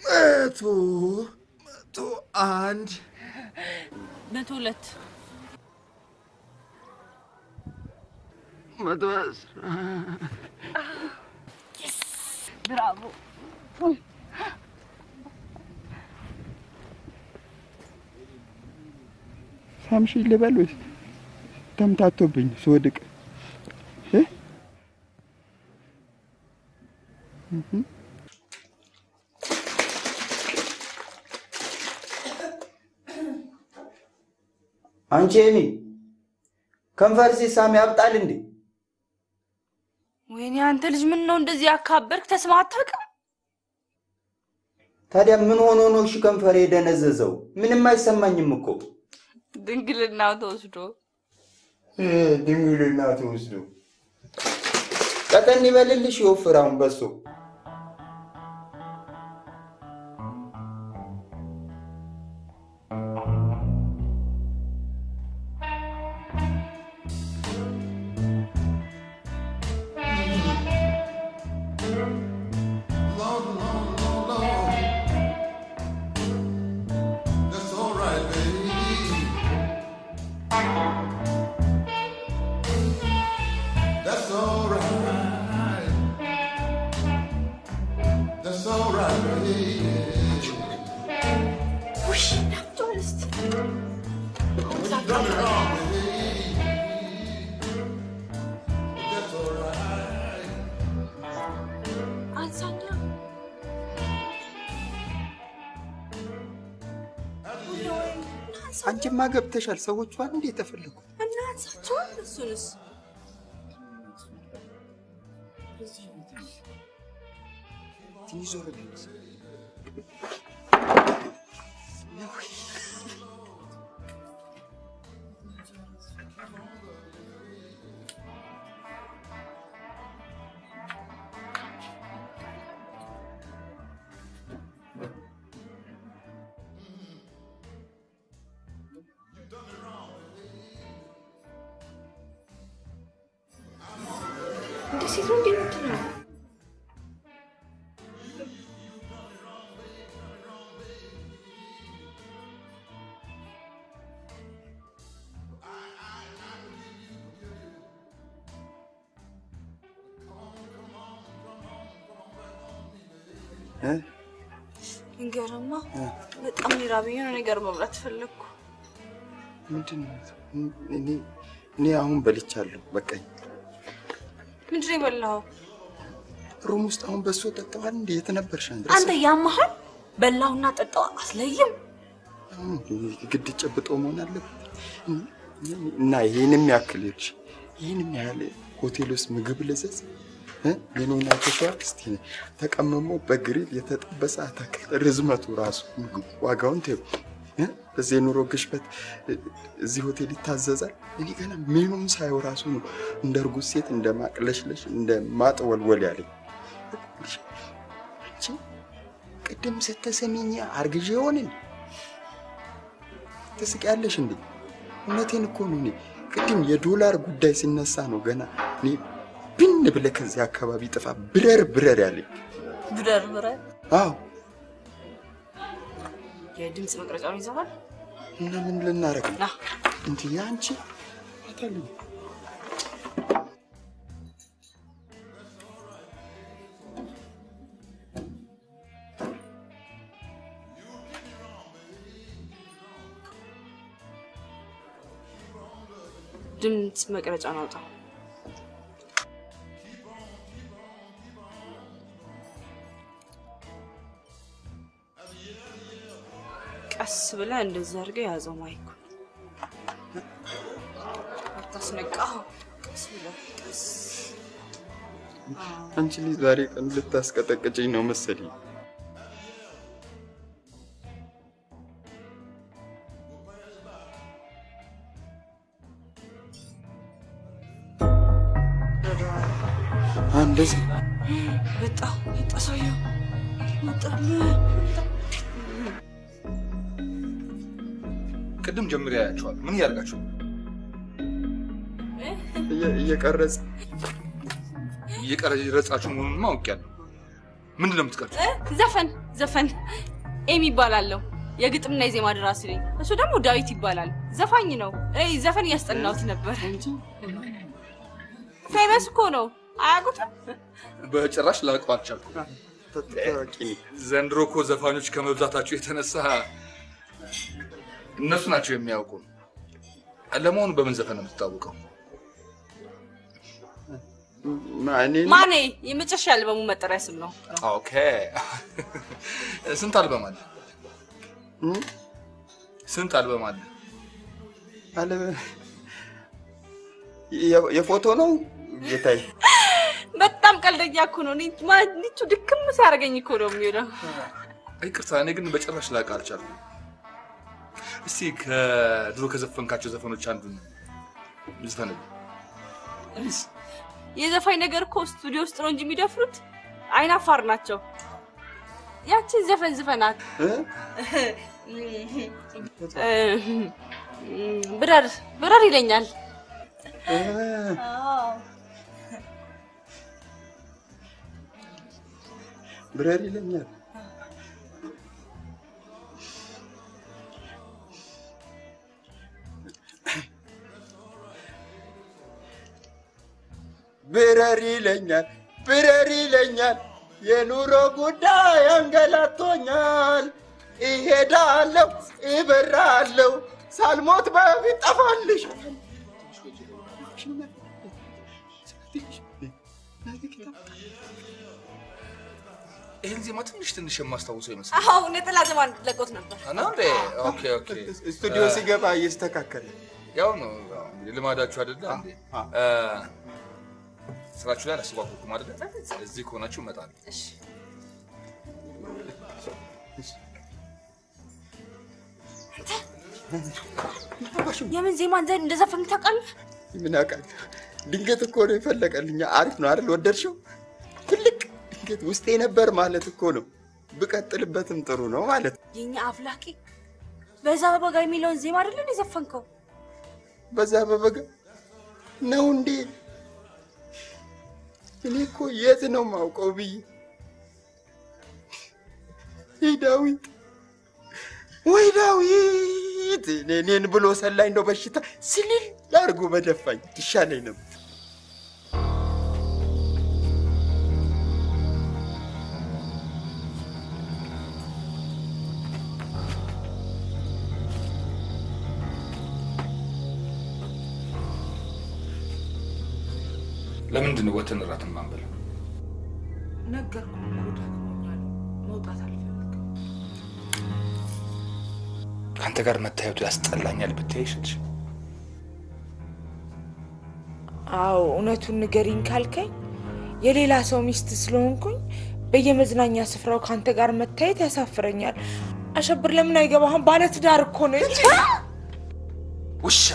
101 102 ብራቮ ሳምሽ ልበል ወይስ ተምታቶብኝ ስወድቅ አንቺ ኤሚ ከንፈር ሲሳም ያብጣል እንዴ? ወይኔ አንተ ልጅ ምን ነው እንደዚህ ያካበርክ? ተስማህ አታውቅም? ታዲያ ምን ሆኖ ነው እሺ ከንፈር የደነዘዘው? ምንም አይሰማኝም እኮ። ድንግልናው ተወስዶ ድንግልናው ተወስዶ ቀጠን ይበልልሽ ይወፍራውን በሱ አንቺማ ገብተሻል። ሰዎቹ አንዴ ተፈልጉ እና አንሳቸው እሱንስ ትንሽ ዞር በል። እንደዚህ ነው እንደምትለው እንገርማ በጣም ይራበኝ ነው ነገር መብላት ፈለኩ። ምንድነው? እኔ አሁን በልቻለሁ በቃኝ። ምንድነው የበላኸው? ሩም ውስጥ አሁን በሶ ጠጣዋል እንዴ? የት ነበርሽ አንተ? አንተ ያመሃል? በላውና ጠጣው አስለይም። ግድ ጨብጦ መሆን አለበት እና ይሄንም ያክልሽ ይሄንም ያህል ሆቴል ውስጥ ምግብ ልዘዝ የኔና ተሻል እስቲ ተቀመሞ በግሪል የተጠበሰ አትክልት ርዝመቱ ራሱ ዋጋውን ተይው። በዚህ ኑሮ ግሽበት እዚህ ሆቴል ይታዘዛል። እኔ ገና ሜኑን ሳይው ራሱ ነው እንደ እርጉዝ ሴት እንደ ማቅለሽለሽ እንደ ማጥወልወል ያለኝ። አንቺ ቅድም ስትሰሚኝ አርግዤ ሆነኝ ትስቂያለሽ እንዴ? እውነቴን እኮ ነው። እኔ ቅድም የዶላር ጉዳይ ሲነሳ ነው ገና እኔ ብን ብለህ ከዚህ አካባቢ ጥፋ ብረር ያለኝ። ብረር? አዎ። የድምጽ መቅረጫውን ይዘዋል እና ምን ልናረግ ነው? እንዴ አንቺ አታልኝ። ድምጽ መቅረጫውን አውጣ። ቀስ ብለህ እንደዛ አድርገህ ያዘው ማይኩ። አታስነቃው። ቀስ ብለህ ቀስ። አንቺ ልጅ ዛሬ ቀን ልታስቀጠቅጭኝ ነው መሰለኝ። እንደዚህ በጣም ሰውዬው መጣለ። ቅድም ጀምሬ ያያችኋል። ምን እያደረጋችሁ? እየቀረጻችሁ እየቀረጻችሁ መሆኑን አውቄያለሁ። ምንድነው የምትቀርጪው? ዘፈን ኤሚ ይባላልው የግጥምና የዜማ ደራሲ ነኝ። እሱ ደግሞ ዳዊት ይባላል ዘፋኝ ነው። ዘፈን ያስጠናውት ነበር እንጂ ፌመስ እኮ ነው። አያውቁትም? በጭራሽ ላውቀው አልቻልኩም። ዘንድሮ እኮ ዘፋኞች ከመብዛታቸው የተነሳ እነሱ ናቸው የሚያውቁ። ለመሆኑ በምን ዘፈን ነው የምትታወቀው? ማኔ የመጨረሻ አልበሙ መጠሪያ ስም ነው። ኦኬ ስንት አልበም አለ? ስንት አልበም አለ? የፎቶ ነው ጌታዬ። በጣም ቀልደኛ እኮ ነው። ንቹ ድክም ሲያደርገኝ እኮ ነው የሚለው። ይቅርታ እኔ ግን በጭራሽ ላውቅ አልቻልኩም። እስቲ ከድሮ ከዘፈንካቸው ዘፈኖች አንዱን ዝፈንልኝ። የዘፋኝ ነገር እኮ ስቱዲዮ ውስጥ ነው እንጂ የሚደፍሩት አይናፋር ናቸው። ያቺን ዘፈን ዝፈናት። ብረር ይለኛል። ብረር ይለኛል። ብረር ይለኛል የኑሮ ጉዳይ አንገላቶኛል። እሄዳለሁ እበራለሁ ሳልሞት በፊት ጠፋልሽ። ይሄን ዜማ ትንሽ የማስታውሰው ይመስላል። አዎ ነጠላ ዜማ ለቆት ነበር። አናንዴ ኦኬ ስቱዲዮ ሲገባ እየስተካከለ ያው ነው ልማዳችሁ አይደለ እንዴ? ስራችሁ ላይ አላስዋቁኩም አይደለ? እዚህ ከሆናችሁ እመጣለሁ። እሺ የምን ዜማ እንደዘፈንክ ታውቃለህ? ምን አውቃለሁ? ድንገት እኮ ነው የፈለቀልኝ። አሪፍ ነው አይደል? ወደድሽው? ትልቅ ድንገት ውስጤ ነበር ማለት እኮ ነው። ብቀጥልበትም ጥሩ ነው ማለት ነው። የኛ አፍላቂ በዛ በበጋ የሚለውን ዜማ አይደል እንደ ዘፈንከው? በዛ በበጋ ነው እንዴ? እኔ እኮ የት ነው ማውቀው ብዬ ወይ ዳዊት እኔን ብሎ ሰላኝ ነው በሽታ ስልል አድርጎ በደፋኝ ይሻለኝ ነበር። ለምንድን ነው ወተን ራትን ማንበል? ነገርኩህ እኮ ደክሞኛል፣ መውጣት አልፈልግም። ከአንተ ጋር መታየቱ ያስጠላኛል ብትይሽልሽ። አዎ እውነቱን ንገሪኝ ካልከኝ የሌላ ሰው ሚስት ስለሆንኩኝ በየመዝናኛ ስፍራው ካንተ ጋር መታየት ያሳፍረኛል። አሸብር ለምን አይገባህም? ባለ ትዳር እኮ ነች። ውሻ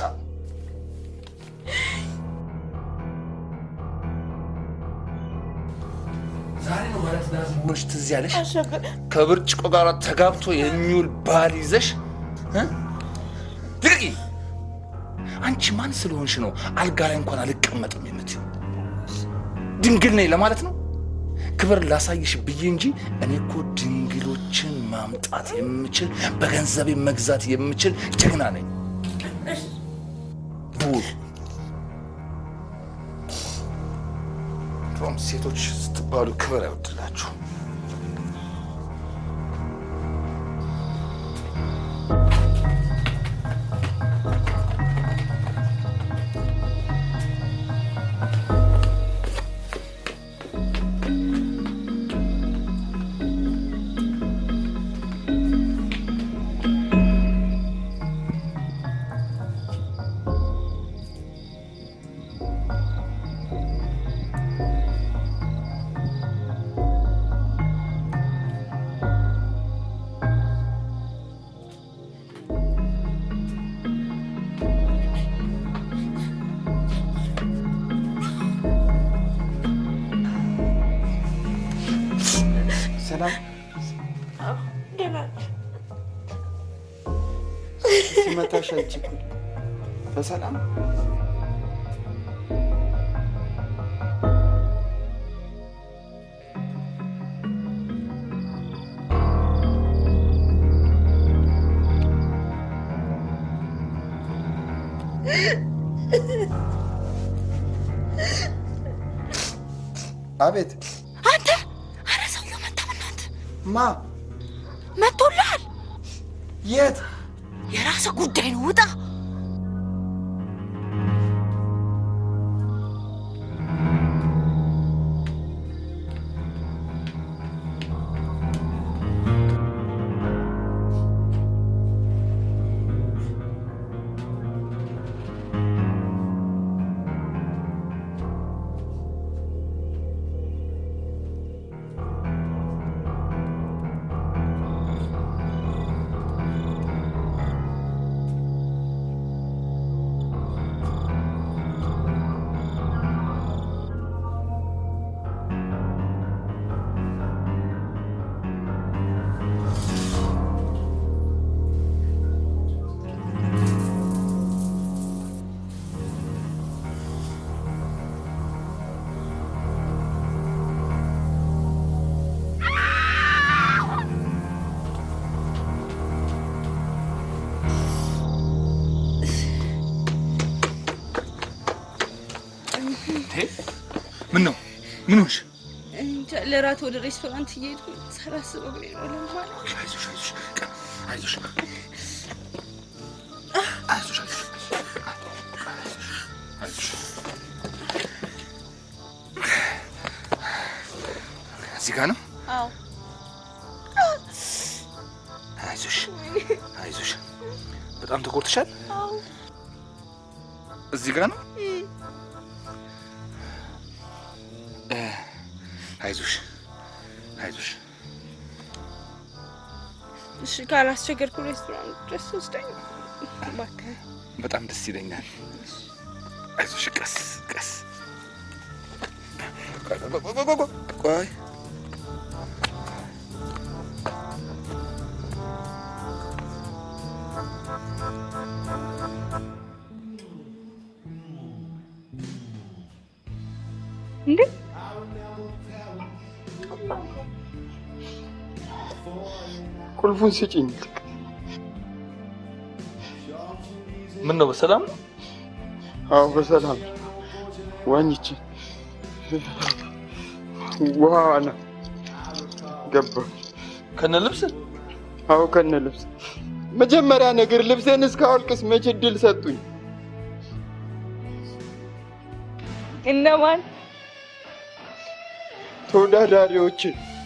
ዛሬ ነው ማለት ዳዝሞሽ ትዝ ያለሽ? ከብርጭቆ ጋር ተጋብቶ የሚውል ባል ይዘሽ ድርቂ። አንቺ ማን ስለሆንሽ ነው አልጋ ላይ እንኳን አልቀመጥም የምትይው? ድንግል ነኝ ለማለት ነው? ክብር ላሳይሽ ብዬ እንጂ እኔ እኮ ድንግሎችን ማምጣት የምችል በገንዘቤ መግዛት የምችል ጀግና ነኝ። ድሮም ሴቶች ስትባሉ ክብር አይወድላችሁ። ሰላም ሲመታሽ አንቺ በሰላም አቤት አንተ አረ ሰውዬው መጣ በእናትህ ማ መጥቶልሃል የት የራስህ ጉዳይ ነው ውጣ ምን ነው ምን ሆንሽ እንጃ ለራት ወደ ሬስቶራንት እየሄድኩ ሳላስበው ነው ለማለት አይዞሽ አይዞሽ እዚህ ጋር ነው አዎ አይዞሽ በጣም ተቆርጥሻል አዎ እዚህ ጋር ነው አይዞሽ እሺ ካላስቸገርኩ ሬስቶራንት ድረስ ወስደኝ እባክህ በጣም ደስ ይለኛል አይዞሽ ቀስ ቆይ እንዴ ቁልፉን ስጪኝ ምን ነው በሰላም አዎ በሰላም ዋኝቼ ዋና ገባ ከነ ልብስ አዎ ከነ ልብስ መጀመሪያ ነገር ልብሴን እስካወልቅስ መቼ ድል ሰጡኝ እነማን ተወዳዳሪዎች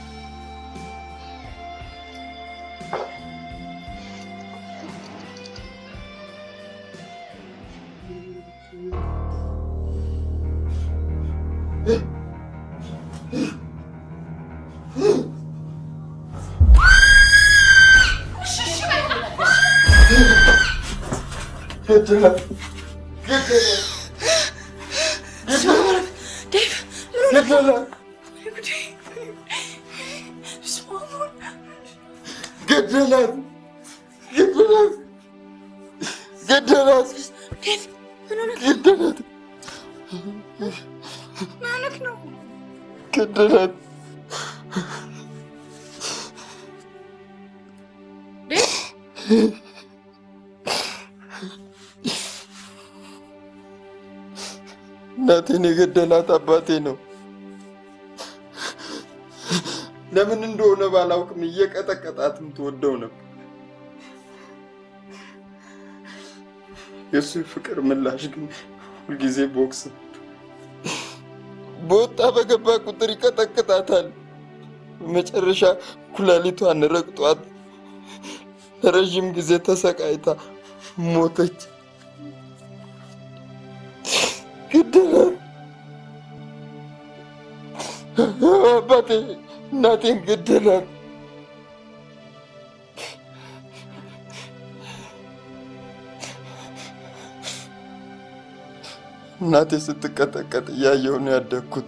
እናቴን የገደላት አባቴ ነው ለምን እንደሆነ ባላውቅም እየቀጠቀጣትም ተወደው ነበር የሱ ፍቅር ምላሽ ግን ሁልጊዜ ቦክስ በወጣ በገባ ቁጥር ይቀጠቅጣታል መጨረሻ ኩላሊቷን ረግጧት ረጅም ጊዜ ተሰቃይታ ሞተች ገደላት አባቴ እናቴን ገደላት እናቴ ስትቀጠቀጥ እያየሁ ነው ያደግኩት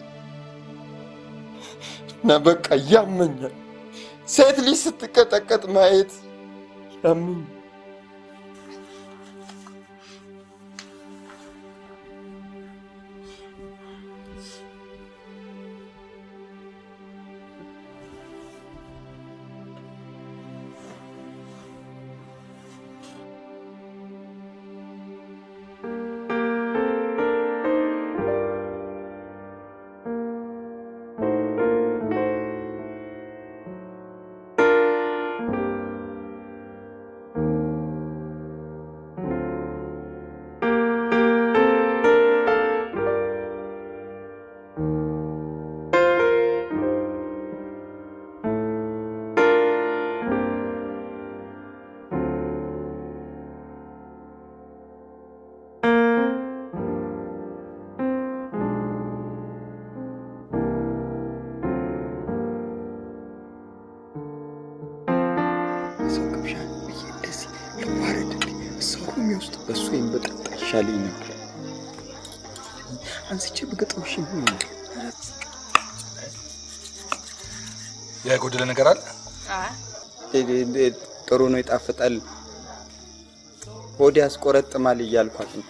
እና በቃ ያመኛል ሴት ልጅ ስትቀጠቀጥ ማየት ያመኛል በሱ ይንበጣጣ ይሻለኝ ነበር። አንስቼ በገጠምሽ ምን የጎደለ ነገር አለ? ጥሩ ነው፣ ይጣፍጣል፣ ሆድ ያስቆረጥማል እያልኳት ነው።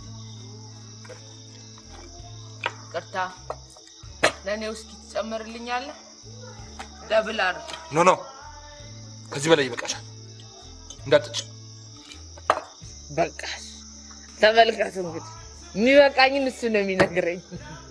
ቅርታ ለኔ ውስኪ ትጨምርልኛለህ? ደብል አር ኖ ከዚህ በላይ ይበቃሻል። እንዳትጭ በቃሽ። ተመልከቱ እንግዲህ የሚበቃኝን እሱ ነው የሚነግረኝ።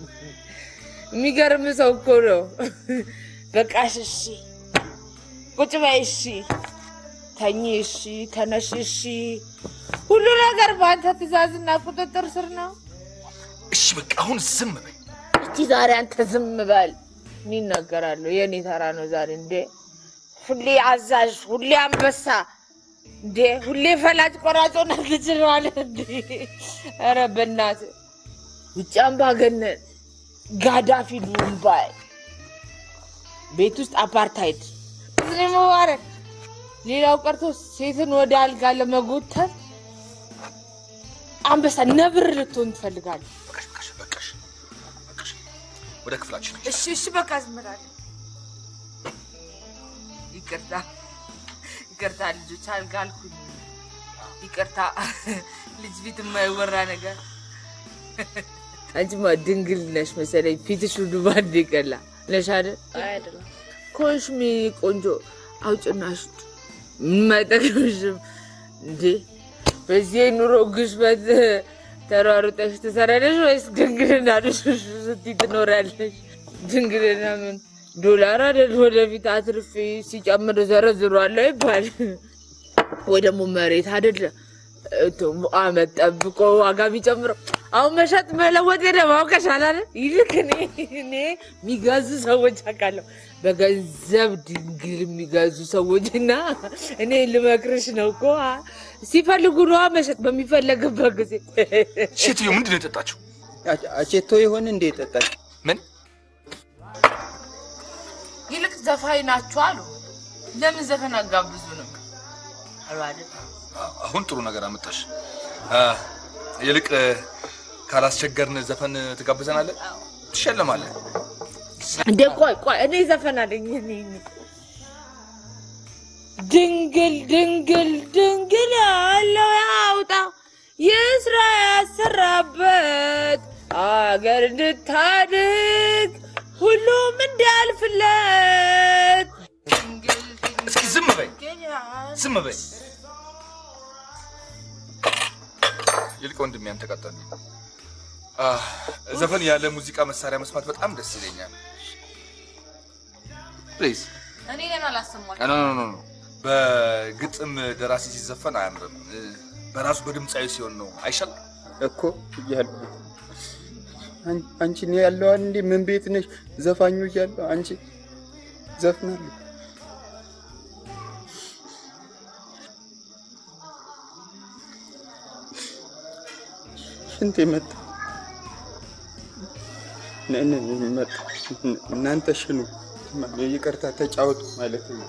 የሚገርም ሰው እኮ ነው። በቃሽ፣ እሺ፣ ቁጭ በይ፣ እሺ፣ ተኚ፣ እሺ፣ ተነሽ፣ እሺ፣ ሁሉ ነገር በአንተ ትእዛዝና ቁጥጥር ስር ነው። እሺ በቃ አሁን ዝም በይ። እስቲ ዛሬ አንተ ዝም በል። ምን ይናገራሉ? የኔ ተራ ነው ዛሬ። እንዴ ሁሌ አዛዥ፣ ሁሌ አንበሳ፣ እንዴ ሁሌ ፈላጭ ቆራጭ ሆነህ ትችላለህ እንዴ? ኧረ በእናትህ ውጭ አምባገነን፣ ጋዳፊ፣ ዱምባይ፣ ቤት ውስጥ አፓርታይድ፣ እዚህ መዋረድ፣ ሌላው ቀርቶ ሴትን ወደ አልጋ ለመጎተት አንበሳ ነብር ልትሆን ትፈልጋለህ። በቃሽ ወደ ክፍላችን። እሺ በቃ ዝም ብላለሁ። ይቅርታ ልጆች አልጋልኩኝ። ይቅርታ ልጅ ፊት የማይወራ ነገር። አንቺማ ድንግል ነሽ መሰለኝ። ፊትሽ ሁሉ ባንዴ ቀላ ነሽ አይደል? አይደለም ኮሽሚ ቆንጆ አውጭና ሽጡ የማይጠቅምሽም እንዴ? በዚህ ኑሮ ግሽበት ተሯሩጠሽ ትሰራለሽ ወይስ ድንግልና ልሽሽ ስትይ ትኖራለሽ? ድንግልና ምን ዶላር አይደል? ወደፊት አትርፌ ሲጨምር ዘረዝሯለሁ ይባል ወይ ደግሞ መሬት አይደል? አመት ጠብቆ ዋጋ ቢጨምረው አሁን መሸጥ መለወጥ ለማውቀሻል አይደል? ይልክ እኔ የሚገዙ ሰዎች አውቃለሁ፣ በገንዘብ ድንግል የሚገዙ ሰዎችና እኔ ልመክርሽ ነው እኮ ሲፈልጉ ነው መሸጥ በሚፈለግበት ጊዜ። ሴትዮ ምንድን ነው የጠጣችው? አቼቶ ይሆን እንዴ የጠጣችው? ምን ይልቅ ዘፋኝ ናችሁ አሉ። ለምን ዘፈን አጋብዙ ነው አሉ አይደል? አሁን ጥሩ ነገር አመጣሽ። ይልቅ ካላስቸገርን ዘፈን ትጋብዘናለህ? ትሸለማለህ። እንደ ቆይ እኔ ዘፈን አለኝ። ድንግል ያለው ያውጣ ይስራ ያሰራበት አገር እንድታድግ ሁሉም እንዳልፍለት። እስኪ ዝም በይ። ይልቅ ወንድሜ አንተ ቀጥል። ዘፈን ያለ ሙዚቃ መሳሪያ መስማት በጣም ደስ ይለኛል። ፕሊዝ እኔ ነኝ አላሰማሁም። ኖ በግጥም ደራሲ ሲዘፈን አያምርም። በራሱ በድምጻዊ ሲሆን ነው አይሻል እኮ ይያል። አንቺ ነው ያለው እንዴ? ምን ቤት ነሽ? ዘፋኙ እያለው አንቺ ዘፍናለሽ። ሽንቴ መጣ። መጣ። እናንተ ሽኑ ይቅርታ ተጫወቱ ማለት ነው።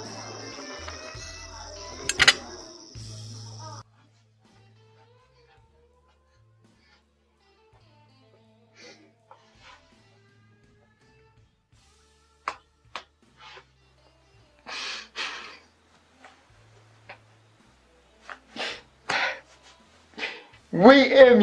ወይ ኤሚ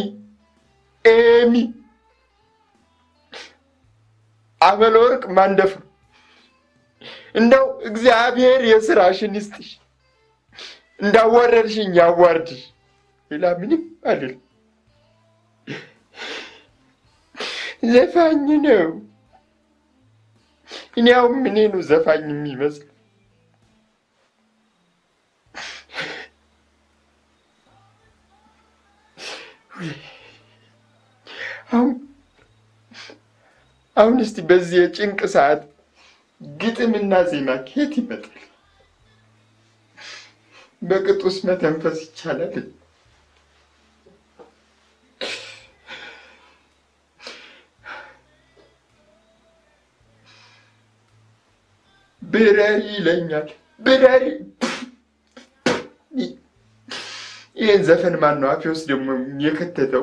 አመለወርቅ ማንደፍ እንደው እግዚአብሔር የሥራሽን ይስጥሽ፣ እንዳዋረድሽኝ ያዋርድሽ። ሌላ ምንም አይደል። ዘፋኝ ነው። እኔ አሁን ምን ነው ዘፋኝ የሚመስል? አሁን እስቲ በዚህ የጭንቅ ሰዓት ግጥምና ዜማ ከየት ይመጣል? በቅጡስ መተንፈስ ይቻላል? ብረሪ ይለኛል ብረሪ። ይህን ዘፈን ማን ነው አፌ ውስጥ ደግሞ የከተተው?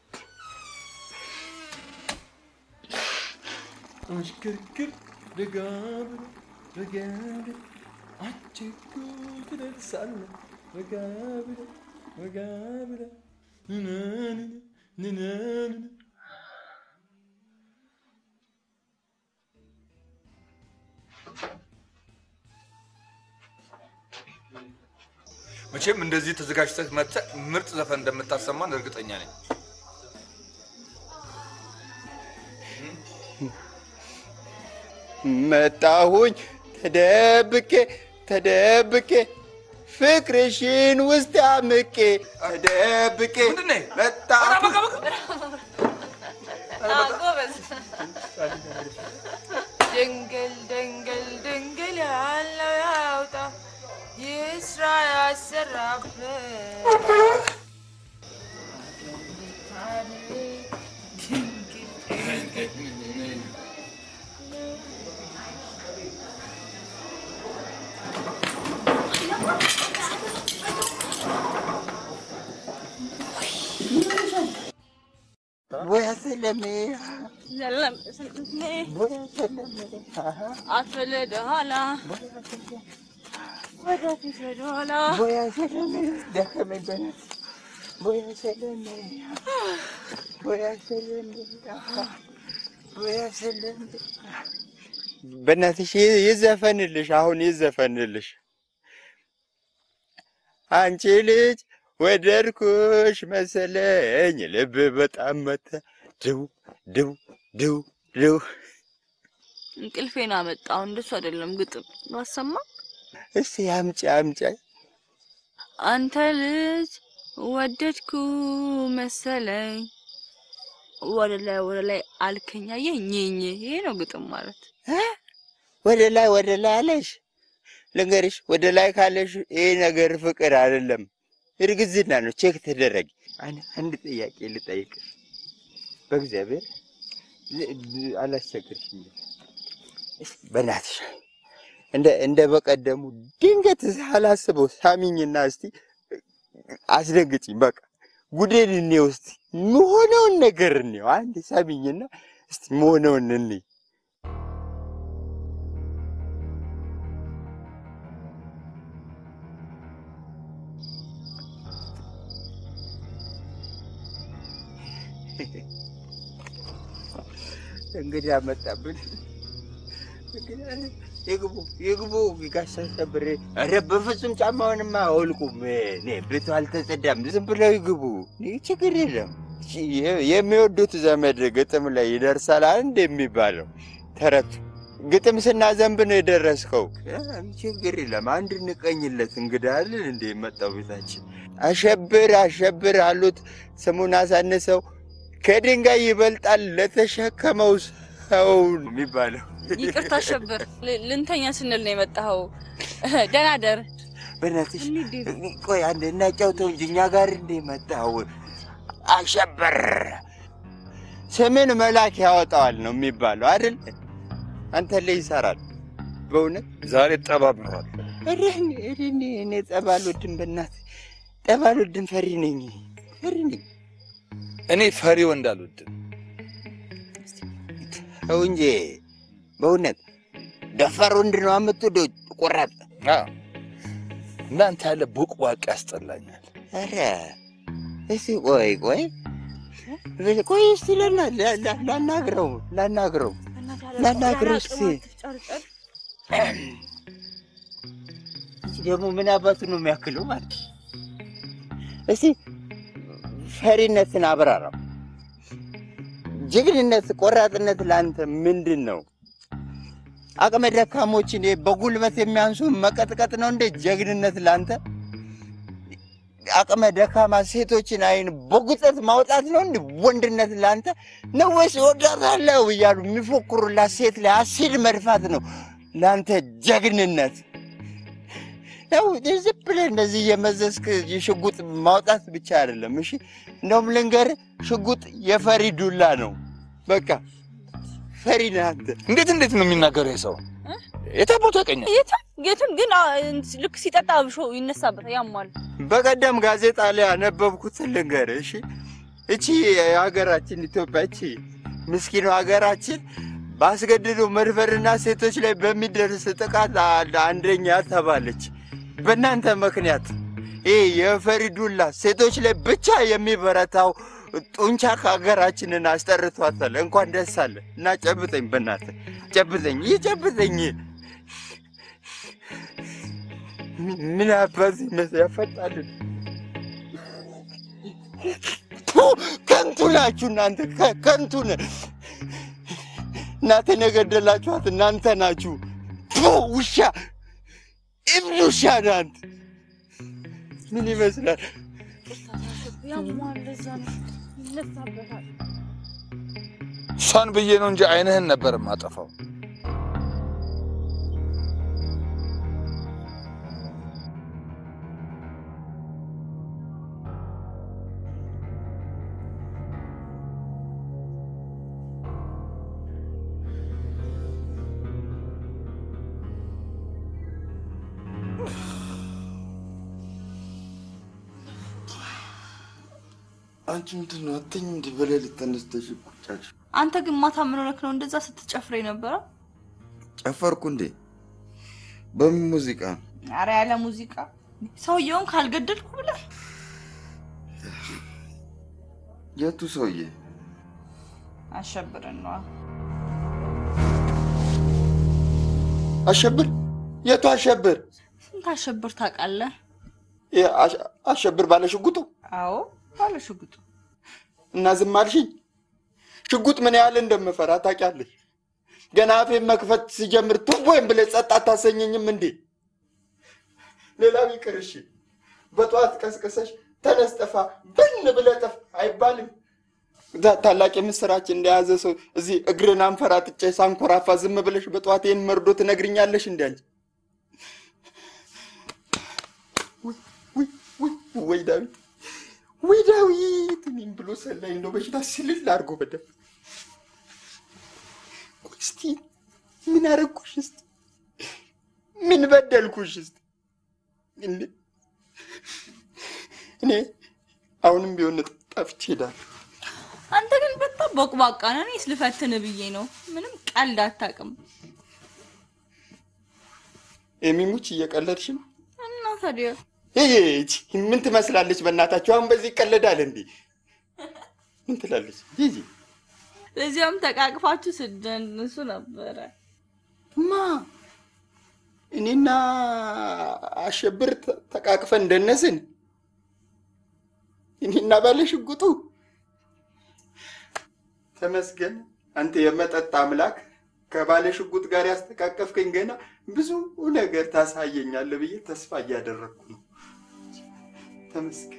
አሽከርክር ረጋብ ረጋብ አቸኩ ትደርሳለህ ረጋብ ረጋብ ንናን ንናን መቼም እንደዚህ ተዘጋጅተህ መጥተህ ምርጥ ዘፈን እንደምታሰማን እርግጠኛ ነኝ። መጣሁኝ ተደብቄ ተደብቄ ፍቅርሽን ውስጥ አምቄ ተደብቄ መጣሁ። ድንግል ድንግል ድንግል ያለው ያውጣ ይስራ ያሰራበት ويا سلامي سلمي ويا سلامي أفلد هلا وداتي فدولا ويا سلامي دخل البنات ويا سلامي ويا سلامي ويا سلامي بناتش يزفنلش አሁን ይዘፈንልሽ አንቺ ልጅ ወደድኩሽ መሰለኝ ልብ በጣም መታ ድው ድው ድው ድው እንቅልፌን አመጣው እንደሱ አይደለም ግጥም ማሰማ እስቲ አምጪ አምጪ አንተ ልጅ ወደድኩ መሰለኝ ወደ ላይ አልከኛዬ ኘኘ ይሄ ነው ግጥም ማለት ወደ ላይ አለሽ ልንገርሽ ወደ ላይ ካለሽ ይሄ ነገር ፍቅር አይደለም እርግዝና ነው ቼክ ተደረጊ አንድ ጥያቄ ልጠይቅሽ በእግዚአብሔር አላስቸግርሽም በእናትሽ እንደ በቀደሙ ድንገት ሳላስበው ሳሚኝና እስቲ አስደንግጪኝ በቃ ጉዴን እንየው እስቲ ምሆነውን ነገር እንየው አንድ ሳሚኝና እስቲ ምሆነውን እንይ እንግዲህ አመጣብን ይግቡ ይጋሳሰብሬ ኧረ በፍጹም ጫማውንማ አውልቁም እኔ ቤቱ አልተጸዳም ዝም ብለው ይግቡ ችግር የለም የሚወዱት ዘመድ ግጥም ላይ ይደርሳል እንደሚባለው ተረቱ ግጥም ስናዘንብ ነው የደረስከው ችግር የለም አንድ ንቀኝለት እንግዳ አይደል እንደ መጣው ቤታችን አሸብር አሉት ስሙን አሳነሰው ከድንጋይ ይበልጣል ለተሸከመው ሰው የሚባለው ይቅርታ አሸብር ልንተኛ ስንል ነው የመጣው ደናደር በእናትሽ ቆይ አንድ እናጫውተው እንጂ እኛ ጋር እንደመጣው አሸብር ስምን መላክ ያወጣዋል ነው የሚባለው አይደል አንተ ላይ ይሰራል በእውነት ዛሬ ጠባብሯል እኔ ጠባሉድን በእናትህ ጠባሉድን ፈሪ ነኝ እኔ ፈሪ ወንድ አልወድም ተው እንጂ በእውነት ደፋር ወንድ ነው የምትወደው ቆራጥ እናንተ ያለ ቡቅቧቅ ያስጠላኛል ኧረ እስቲ ቆይ እስቲ ላናግረው እስቲ ደግሞ ምን አባቱ ነው የሚያክለው ማለት እስቲ ፈሪነትን አብራራው ጀግንነት ቆራጥነት ላንተ ምንድነው አቅመ ደካሞችን በጉልበት የሚያንሱ መቀጥቀጥ ነው እንደ ጀግንነት ላንተ አቅመ ደካማ ሴቶችን አይን በጉጠት ማውጣት ነው እንዴ ወንድነት ላንተ ነው ወይስ ወዳታለው እያሉ የሚፎክሩላት ሴት ላይ አሲድ መድፋት ነው ላንተ ጀግንነት ነው ዝም ብለህ እንደዚህ የመዘዝክ ሽጉጥ ማውጣት ብቻ አይደለም እሺ እንደውም ልንገር ሽጉጥ የፈሪ ዱላ ነው በቃ ፈሪ ነህ አንተ እንዴት ነው የሚናገረው ሰው የታቦታ ቀኛ የትም ግን ልክ ሲጠጣ አብሾ ይነሳበታል ያማል በቀደም ጋዜጣ ላይ አነበብኩት ልንገር እሺ እቺ ሀገራችን ኢትዮጵያ እቺ ምስኪኑ ሀገራችን ባስገድዶ መድፈርና ሴቶች ላይ በሚደርስ ጥቃት አንደኛ ተባለች በእናንተ ምክንያት የፈሪዱላ ሴቶች ላይ ብቻ የሚበረታው ጡንቻ ሀገራችንን አስጠርቷታል እንኳን ደስ አለ እና ጨብጠኝ በእናትህ ጨብጠኝ ይጨብጠኝ ምን አባዝ ያፈጣል ከንቱ ናችሁ እናንተ ከንቱ እናንተ ነገደላችኋት እናንተ ናችሁ ውሻ እብድ ውሻ ናት ምን ይመስላል ያማል ለዛ ነው ይነሳበታል እሷን ብዬ ነው እንጂ አይንህን ነበር ማጠፋው አንቺ ምንድን ነው አትኝ እንደ በሌሊት ተነስተሽ ቁጫጭ አንተ ግን ማታ ምን ሆነክ ነው እንደዛ ስትጨፍረኝ ነበር ጨፈርኩ እንዴ በምን ሙዚቃ አረ ያለ ሙዚቃ ሰውየውን ካልገደልኩ ብለ የቱ ሰውዬ አሸብርን ነው አሸብር የቱ አሸብር ስንት አሸብር ታውቃለህ አሸብር ባለ ሽጉጡ አዎ ባለ ሽጉጡ እና ዝም አልሽኝ ሽጉጥ ምን ያህል እንደምፈራ ታውቂያለሽ ገና አፌን መክፈት ሲጀምር ቱቦዬን ብለህ ጸጥ አታሰኘኝም እንዴ ሌላው ይቅርሽ በጧት ቀስቀሰሽ ተነስ ጠፋ ብን ብለህ ጠፋ አይባልም ታላቅ ምስራች እንደያዘ ሰው እዚህ እግርን አንፈራጥጬ ሳንኮራፋ ዝም ብለሽ በጧት ይሄን መርዶ ትነግሪኛለሽ እንዴ አንቺ ወይ ዳዊት ምን ብሎ ሰላይ ነው በሽታ ሲልል አርጎ በደፍ እስቲ ምን አረኩሽ እስቲ ምን በደልኩሽ እስቲ እኔ አሁንም ቢሆን ጠፍቼ ሄዳለሁ አንተ ግን በጣም በቅባቃ ነህ እኔስ ልፈትን ብዬ ነው ምንም ቀልድ አታውቅም የሚሙች እየቀለድሽ ነው እና ታዲያ እቺ ምን ትመስላለች በእናታችሁ አሁን በዚህ ይቀለዳል እንዴ ምን ትላለች ጂጂ ለዚያም ተቃቅፋችሁ ስደንሱ ነበር ማ እኔና አሸብር ተቃቅፈን እንደነስን እኔና ባለ ሽጉጡ ተመስገን አንተ የመጠጥ አምላክ ከባለ ሽጉጥ ጋር ያስተቃቀፍከኝ ገና ብዙ ነገር ታሳየኛለህ ብዬ ተስፋ እያደረኩ ነው ተመስገን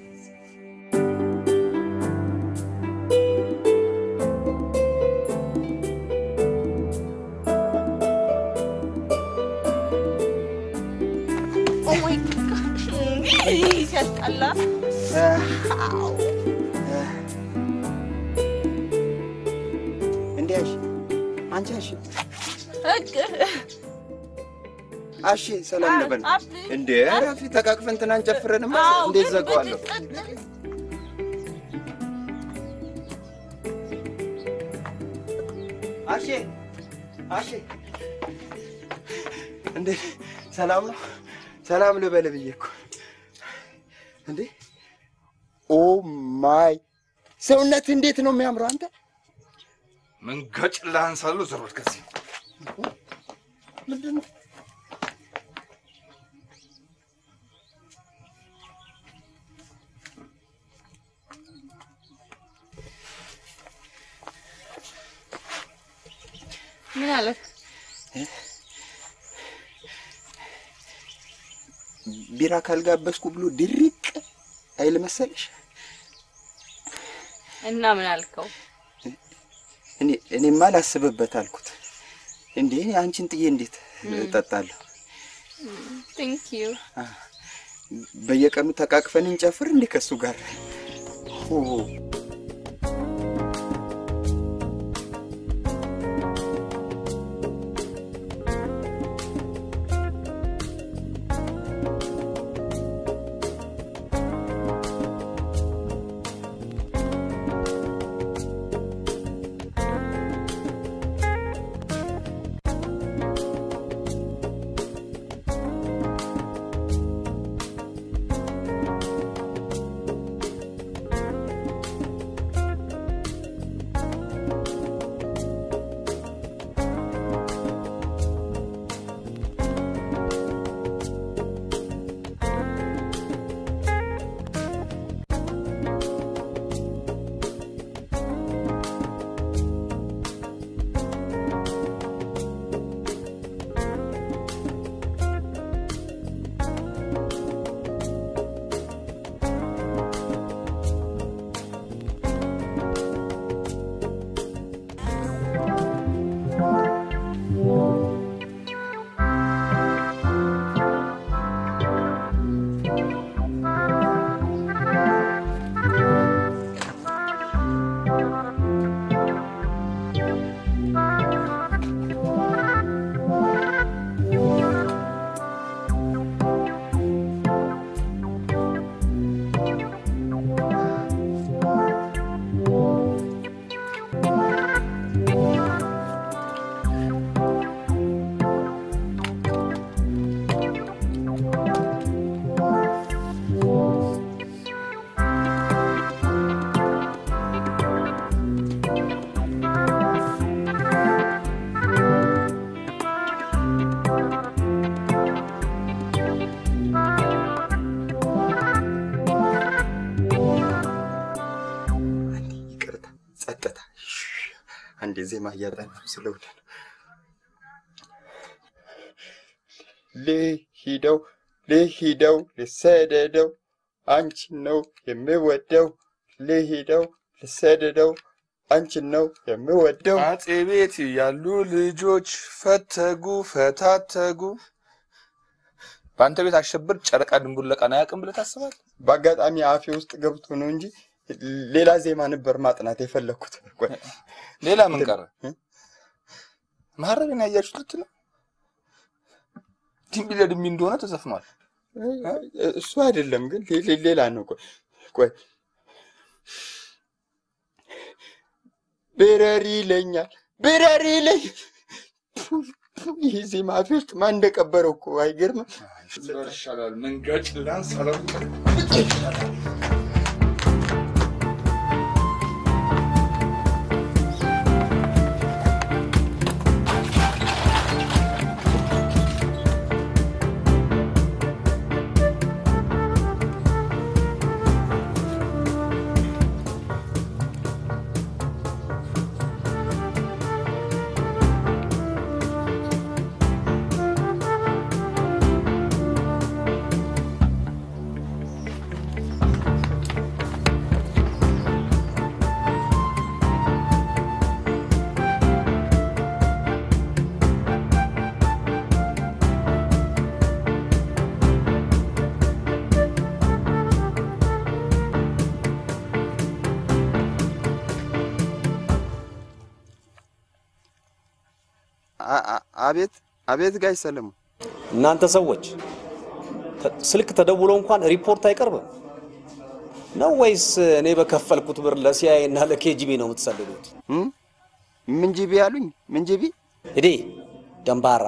Oh my god. ሲያስጠላ እንዴሽ አንቺ አሺ ሰላም ነበር እንዴ አራፊ ተቃቅፈን ትናንት ጨፍረንማ እንዴት ዘጋዋለሁ አሺ እንዴ ሰላም ነው ሰላም ልበል ብዬ እኮ እንዴ ኦ ማይ ሰውነት እንዴት ነው የሚያምረው አንተ መንገጭ ላንሳሉ ዘሮት ከዚህ ምንድነው ምን አለ ቢራ ካልጋበስኩ ብሎ ድርቅ አይል መሰለሽ እና ምን አልከው እኔማ ላስብበት አልኩት እንዴ አንቺን ጥዬ እንዴት እጠጣለሁ Thank you በየቀኑ ተቃቅፈን እንጨፍር እንዴ ከሱ ጋር ዜማ ያያጣን ስለውደ ለሂደው ለሰደደው አንቺ ነው የምወደው ለሂደው ለሰደደው አንቺ ነው የምወደው አጼ ቤት ያሉ ልጆች ፈታተጉ ባንተ ቤት አሸብር ጨረቃ ድንቡለቃና ያቀም ብለ ታስባል ባጋጣሚ አፌ ውስጥ ገብቶ ነው እንጂ ሌላ ዜማ ነበር ማጥናት የፈለኩት ሌላ ምን ቀረ ማረብን ያያችሁት ነው ድምቢ ለድምቢ እንደሆነ ተዘፍኗል እሱ አይደለም ግን ሌላ ነው ቆይ ብረሪ ለኛል ይሄ ዜማ አፌ ውስጥ ማን እንደቀበረው እኮ አይገርምም ይሻላል መንገጭ ላንስ አላው አቤት ጋይ ሰለሙ እናንተ ሰዎች ስልክ ተደውሎ እንኳን ሪፖርት አይቀርብም ነው ወይስ እኔ በከፈልኩት ብር ለሲአይኤ እና ለኬጂቢ ነው የምትሰልሉት ምን ጂቢ ያሉኝ ምን ጂቢ እዲ ደምባራ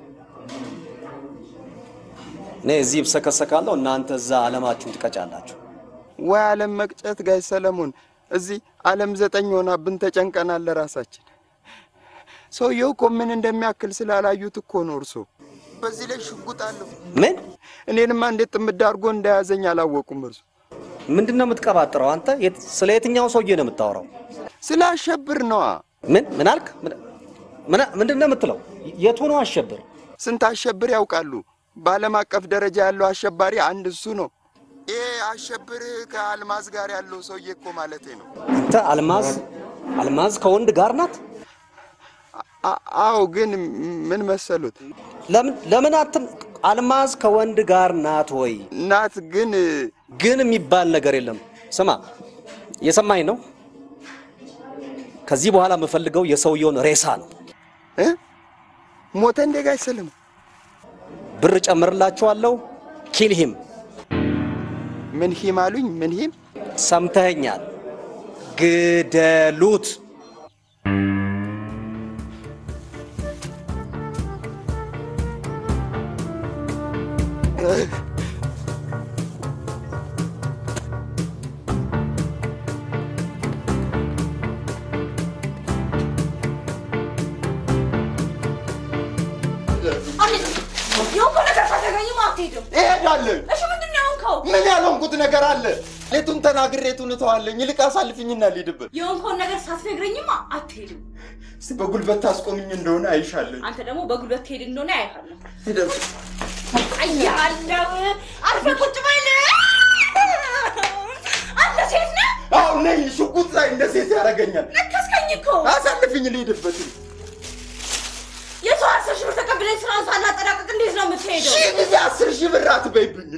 እኔ እዚህ ብሰከሰካለሁ እናንተ እዛ ዓለማችሁን ትቀጫላችሁ ወይ ዓለም መቅጨት ጋይ ሰለሙን እዚህ ዓለም 9 ሆናብን ተጨንቀናል ለራሳችን ሰውየው እኮ ምን እንደሚያክል ስላላዩት እኮ ነው እርሶ በዚህ ላይ ሽጉጣለሁ ምን እኔንማ እንዴት ጥምዳርጎ እንዳያዘኝ አላወቁም እርሶ ምንድነው የምትቀባጥረው አንተ ስለ የትኛው ሰውዬ ነው የምታወራው ስላሸብር ነው ምን አልክ ምንድነው የምትለው የቱ ነው አሸብር ስንት አሸብር ያውቃሉ በዓለም አቀፍ ደረጃ ያለው አሸባሪ አንድ እሱ ነው አሸብር ከአልማዝ ጋር ያለው ሰውዬ እኮ ማለቴ ነው። አንተ አልማዝ ከወንድ ጋር ናት? አዎ፣ ግን ምን መሰሉት? ለምን አልማዝ ከወንድ ጋር ናት ወይ? ናት፣ ግን የሚባል ነገር የለም። ስማ፣ የሰማኝ ነው። ከዚህ በኋላ የምፈልገው የሰውየውን ሬሳ ነው። ሞተ እንደ ጋሽ ሰለሙ ብር ጨምርላችኋለሁ። ኪል ሂም። ምን ሂም አሉኝ? ምን ሂም? ሰምተኸኛል? ግደሉት። ምን ያልሆንኩት ነገር አለ? ሌቱን ተናግሬ እተዋለሁ። ይልቅ አሳልፍኝና ልሂድበት። የሆንከውን ነገር ሳትነግረኝማ አትሄድም። እስቲ በጉልበት ታስቆምኝ እንደሆነ አይሻለሁ። አንተ ደግሞ በጉልበት ትሄድ እንደሆነ አይሃለሁ። አያለው አርፈህ ቁጭ በል። አንተ ሴት ነህ? አዎ ነኝ። ሽጉጥ ላይ እንደ ሴት ያደርገኛል። ነከስከኝ እኮ። አሳልፍኝ ልሂድበት። የሰው 10 ሺህ ብር ተቀብለኝ ስራውን ሳናጠናቅቅ እንዴት ነው የምትሄደው? 10 ሺህ ብር አትበይብኝ።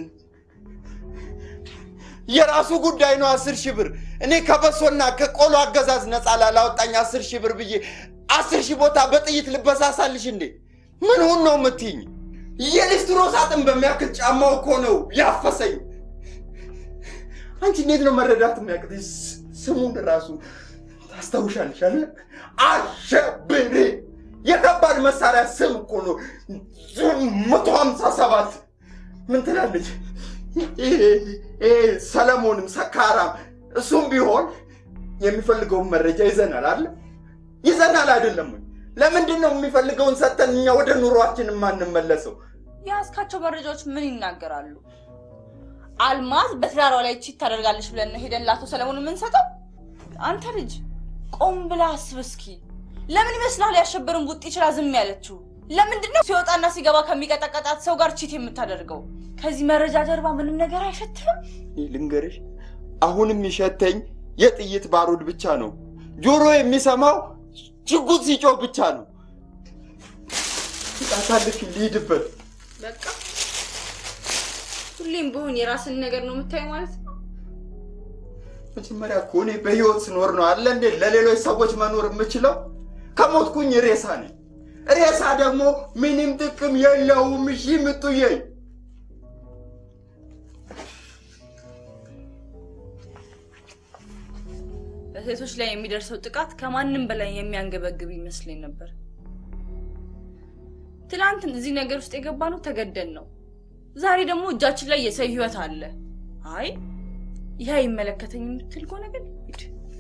የራሱ ጉዳይ ነው። 10 ሺህ ብር እኔ ከበሶና ከቆሎ አገዛዝ ነፃ ላላወጣኝ 10 ሺህ ብር ብዬ 10 ሺህ ቦታ በጥይት ልበሳሳልሽ እንዴ? ምን ሁን ነው የምትይኝ? የሊስትሮ ሳጥን በሚያክል ጫማው እኮ ነው ያፈሰኝ። አንቺ እንዴት ነው መረዳት የሚያቅትሽ? ስሙን ራሱ ታስታውሻለሽ አይደል? አሸብር የከባድ መሳሪያ ስም እኮ ነው። 157 ምን ትላለች? ሰለሞንም ሰካራም እሱም ቢሆን የሚፈልገውን መረጃ ይዘናል አይደል? ይዘናል አይደለም? ለምንድን ነው የሚፈልገውን ሰጠን እኛ ወደ ኑሯችን ማንመለሰው? ያስካቸው መረጃዎች ምን ይናገራሉ? አልማዝ በትዳሯ ላይ ቺት ታደርጋለች ብለን ሄደን ላቶ ሰለሞን ምን ሰጠው? አንተ ልጅ ቆም ብለህ አስብ እስኪ። ለምን ይመስላል ያሸበርን ቡጥ ይችላል ዝም ያለችው? ለምንድን ነው ሲወጣና ሲገባ ከሚቀጠቀጣት ሰው ጋር ቺት የምታደርገው? ከዚህ መረጃ ጀርባ ምንም ነገር አይሸትም? ልንገርሽ፣ አሁንም ይሸተኝ የጥይት ባሩድ ብቻ ነው። ጆሮ የሚሰማው ሽጉጥ ሲጮህ ብቻ ነው። ታሳልፍ ልሂድበት። በቃ ሁሌም ቢሆን የራስን ነገር ነው የምታየው ማለት ነው። መጀመሪያ እኮ እኔ በህይወት ስኖር ነው አለ እንዴ ለሌሎች ሰዎች መኖር የምችለው። ከሞትኩኝ ሬሳ ነኝ። ሬሳ ደግሞ ምንም ጥቅም የለውም። እሺ ምጡዬ፣ በሴቶች ላይ የሚደርሰው ጥቃት ከማንም በላይ የሚያንገበግብ ይመስለኝ ነበር። ትላንት እዚህ ነገር ውስጥ የገባነው ተገደን ነው። ዛሬ ደግሞ እጃችን ላይ የሰው ህይወት አለ። አይ ይሄ አይመለከተኝ የምትል ከሆነ ግን ሂድ።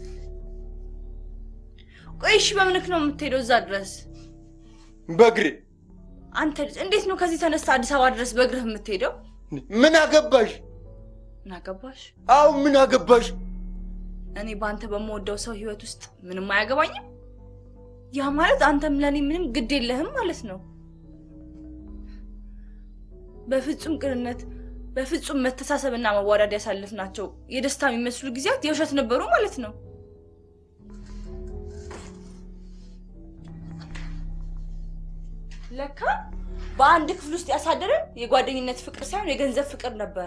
ቆይ እሺ፣ በምንክ ነው የምትሄደው እዛ ድረስ? በእግሬ። አንተ ልጅ እንዴት ነው ከዚህ ተነስተ አዲስ አበባ ድረስ በእግርህ የምትሄደው? ምን አገባሽ? ምን አገባሽ? አው ምን አገባሽ? እኔ ባንተ በመወደው ሰው ህይወት ውስጥ ምንም አያገባኝም? ያ ማለት አንተም ለኔ ምንም ግድ የለህም ማለት ነው። በፍጹም ቅንነት በፍጹም መተሳሰብና መዋደድ ያሳልፍናቸው የደስታ የሚመስሉ ጊዜያት የውሸት ነበሩ ማለት ነው። ለካ በአንድ ክፍል ውስጥ ያሳደረን የጓደኝነት ፍቅር ሳይሆን የገንዘብ ፍቅር ነበር።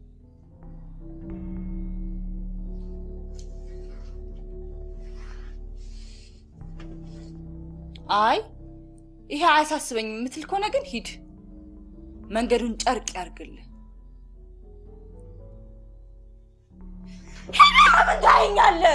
አይ ይሄ አያሳስበኝም የምትል ከሆነ ግን ሂድ። መንገዱን ጨርቅ ያርግልህ። ምን ታየኛለህ?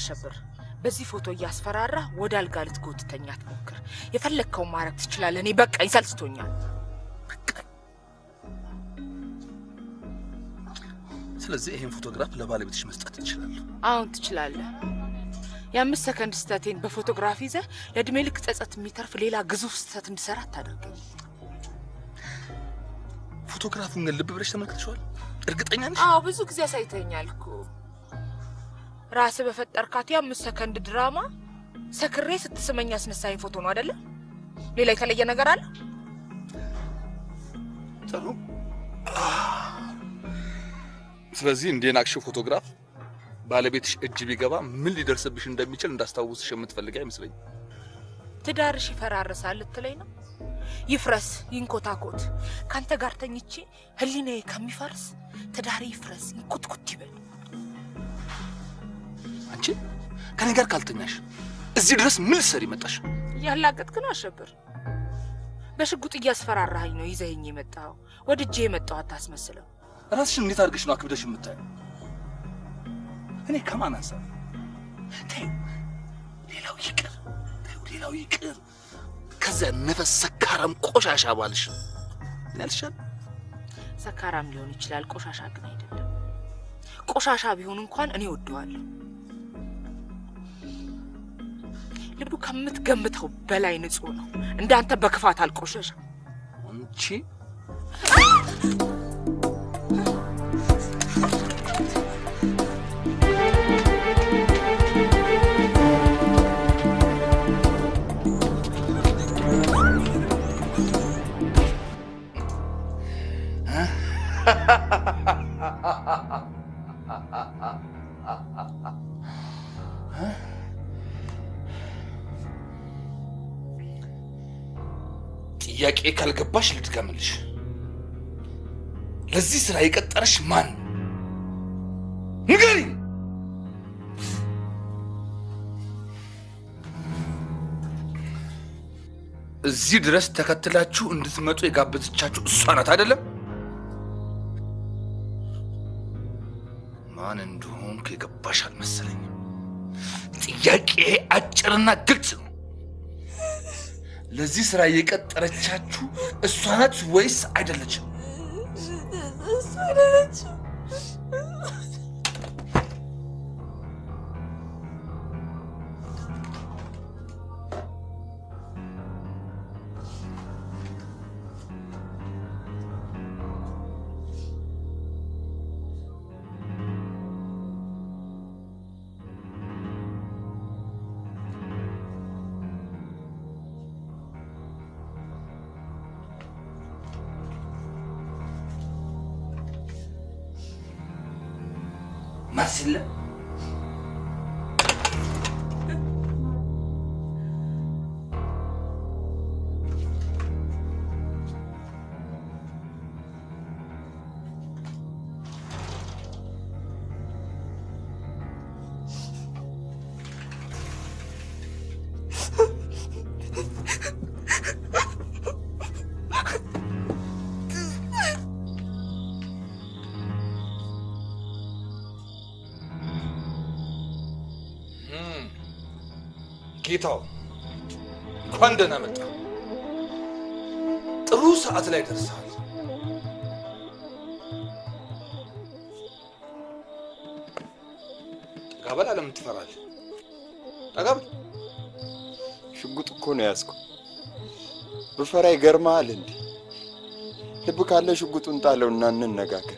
አሸብር በዚህ ፎቶ እያስፈራራ ወደ አልጋ ልትጎትተኛ ትሞክር የፈለከው ማረክ ትችላለህ እኔ በቃኝ ሰልስቶኛል ስለዚህ ይሄን ፎቶግራፍ ለባለቤትሽ መስጠት ትችላለህ አሁን ትችላለህ የ5 ሰከንድ ስታቴን በፎቶግራፍ ይዘ ለድሜ ልክ ጸጸት የሚተርፍ ሌላ ግዙፍ ስህተት እንድሰራ ታደርገኝ ፎቶግራፉን ልብ ብለሽ ተመልክተሽዋል እርግጠኛ ነሽ አዎ ብዙ ጊዜ ሳይተኛል እኮ ራስ በፈጠርካት የ5 ሰከንድ ድራማ ሰክሬ ስትስመኝ አስነሳኝ ፎቶ ነው አይደለ ሌላ የተለየ ነገር አለ ጥሩ ስለዚህ እንደናክሽ ፎቶግራፍ ባለቤትሽ እጅ ቢገባ ምን ሊደርስብሽ እንደሚችል እንዳስታውስሽ የምትፈልጊ አይመስለኝ ትዳርሽ ይፈራረሳል ልትለኝ ነው ይፍረስ ይንኮታኮት ካንተ ጋር ተኝቼ ህሊናዬ ከሚፈርስ ትዳሬ ይፍረስ ይንኮትኩት ይበል አንቺ ከኔ ጋር ካልተኛሽ እዚህ ድረስ ምን ልትሰሪ መጣሽ ያላቀጥክ ነው አሸብር በሽጉጥ እያስፈራራኸኝ ነው ይዘኸኝ የመጣው ወድጄ የመጣው አታስመስለው ራስሽን እንዴት አድርገሽ ነው አክብደሽ የምታየው እኔ ከማን አንሳ ተይ ሌላው ይቅር ከዛ ነፈስ ሰካራም ቆሻሻ ባልሽ ያልሻል ሰካራም ሊሆን ይችላል ቆሻሻ ግን አይደለም ቆሻሻ ቢሆን እንኳን እኔ ወደዋለሁ ልቡ ከምትገምተው በላይ ንጹህ ነው እንዳንተ በክፋት አልቆሸሽ አንቺ ጥያቄ ካልገባሽ ልትገምልሽ ለዚህ ስራ የቀጠረሽ ማን ንገሪ እዚህ ድረስ ተከትላችሁ እንድትመጡ የጋበዘቻችሁ እሷ ናት አይደለም ማን እንደሆንኩ የገባሽ አልመሰለኝም ጥያቄ አጭርና ግልጽ ነው ለዚህ ስራ የቀጠረቻችሁ እሷ ናት ወይስ አይደለችም እሷ አይደለችም Marcella ጌታው እንኳን ደህና መጣ ጥሩ ሰዓት ላይ ደርሰሃል ጋበላ ለምን ትፈራለህ አጋብ ሽጉጥ እኮ ነው ያዝከው በፈራ ይገርማል እንዴ ልብ ካለ ሽጉጡን ጣለውና እንነጋገር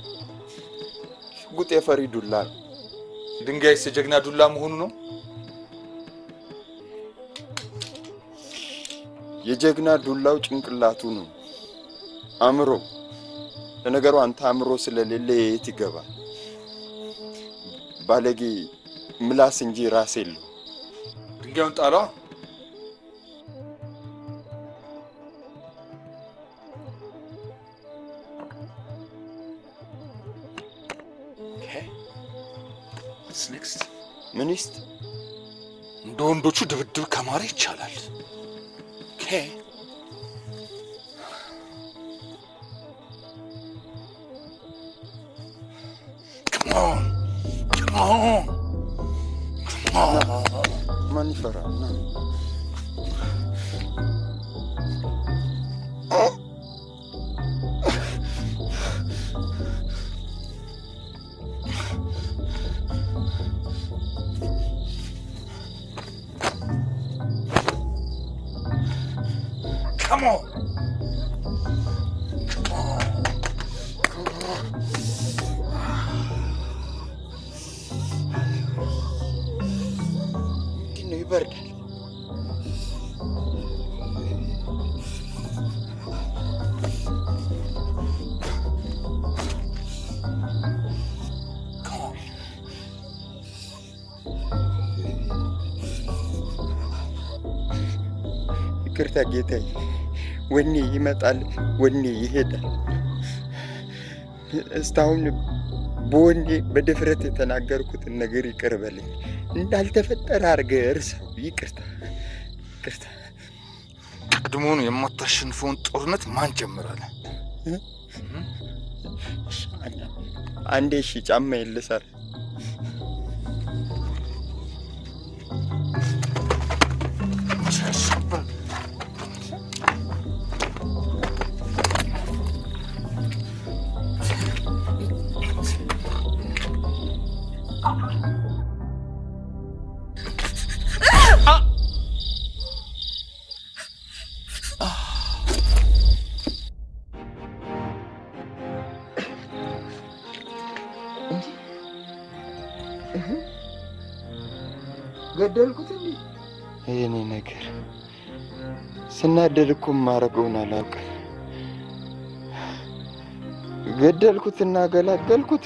ሽጉጥ የፈሪ ዱላ ነው ድንጋይስ የጀግና ዱላ መሆኑ ነው የጀግና ዱላው ጭንቅላቱ ነው አምሮ ለነገሩ አንተ አምሮ ስለሌለ የት ይገባል ባለጌ ምላስ እንጂ ራስ የለው ድንጋዩን ጣለው What's next? ምንስት እንደ ወንዶቹ ድብድብ ከማረ ይቻላል Okay. Come on. ማን ይፈራል? Come on. Dino ይበርዳል። ይቅርታ ጌታዬ፣ ወኔ ይመጣል፣ ወኔ ይሄዳል። እስካሁን በወኔ በድፍረት የተናገርኩትን ነገር ይቅር በለኝ። እንዳልተፈጠረ አድርገህ እርሳው። ይቅርታ ይቅርታ። ቀድሞውኑ የማታሸንፈውን ጦርነት ማን ጀመራል? አንዴ እሺ፣ ጫማዬን ልሰር። ገደልኩት እንዴ? የኔ ነገር ስናደድ እኮ ማረገውን አላውቅም። ገደልኩትና ገላገልኩት።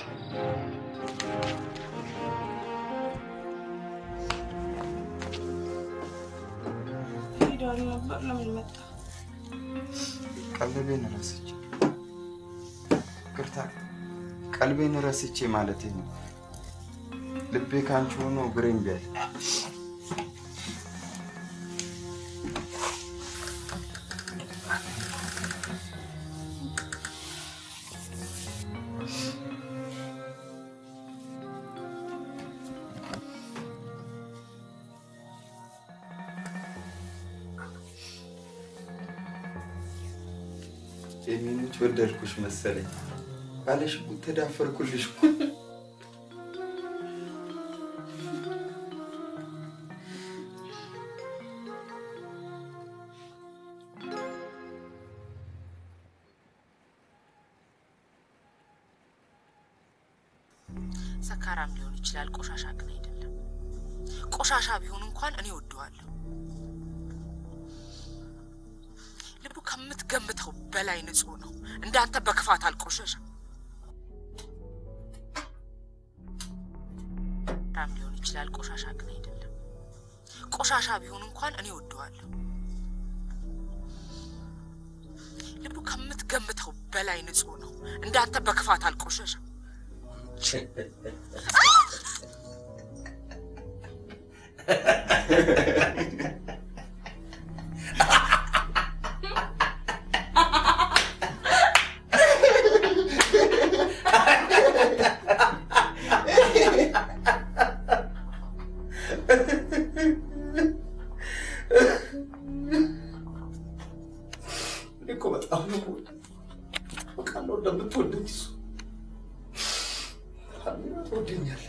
ሄዷል ነበር። ለምን መጣ? ቀልቤን ረስቼ፣ ይቅርታ፣ ቀልቤን ረስቼ ማለቴ ነው። ልቤ ካንቺ ሆኖ እግሬን ቢያል የሚኑት ወደድኩሽ መሰለኝ። ባለሽ ተዳፈርኩልሽ እኮ። ሰካራም ሊሆን ይችላል፣ ቆሻሻ ግን አይደለም። ቆሻሻ ቢሆን እንኳን እኔ ወደዋለሁ። ልቡ ከምትገምተው በላይ ንጹህ ነው። እንዳንተ በክፋት አልቆሸሸም። ሰካራም ሊሆን ይችላል፣ ቆሻሻ ግን አይደለም። ቆሻሻ ቢሆን እንኳን እኔ ወደዋለሁ። ልቡ ከምትገምተው በላይ ንጹህ ነው። እንዳንተ በክፋት አልቆሸሸም። እኮ በጣም ነው በቃ ነው እንደምትወደኝ እሱ አሚና ትወደኛለች።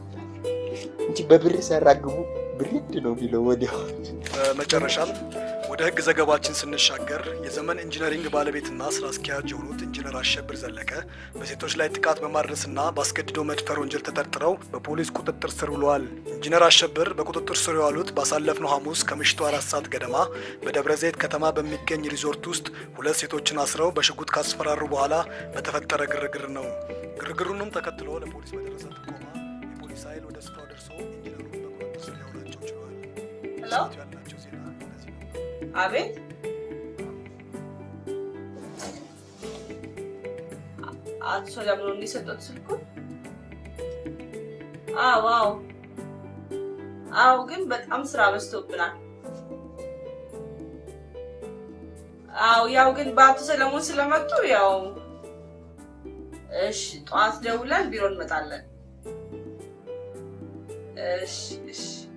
እንጂ በብር ሰራግቡ ብርድ ነው ቢለው ወዲያው መጨረሻም ወደ ህግ ዘገባችን ስንሻገር የዘመን ኢንጂነሪንግ ባለቤትና ስራ አስኪያጅ የሆኑት ኢንጂነር አሸብር ዘለቀ በሴቶች ላይ ጥቃት በማድረስና በአስገድዶ መድፈር ወንጀል ተጠርጥረው በፖሊስ ቁጥጥር ስር ውለዋል። ኢንጂነር አሸብር በቁጥጥር ስር የዋሉት ባሳለፍነው ሐሙስ ከምሽቱ 4 ሰዓት ገደማ በደብረ ዘይት ከተማ በሚገኝ ሪዞርት ውስጥ 2 ሴቶችን አስረው በሽጉጥ ካስፈራሩ በኋላ በተፈጠረ ግርግር ነው። ግርግሩንም ተከትሎ ለፖሊስ በደረሰ ጥቆማ የፖሊስ ኃይል ወደ ስፍራው ደርሶ ኢንጂነሩን በቁጥጥር ስር ያውላቸው ችሏል። ሄሎ አቤት አቶ ሰለሞን እንዲሰጡት ስልኩ አዎ ግን በጣም ስራ በዝቶብናል። ያው ግን በአቶ ሰለሞን ስለመጡ ያው እሺ ጧት ደውለን ቢሮ እንመጣለን። እሺ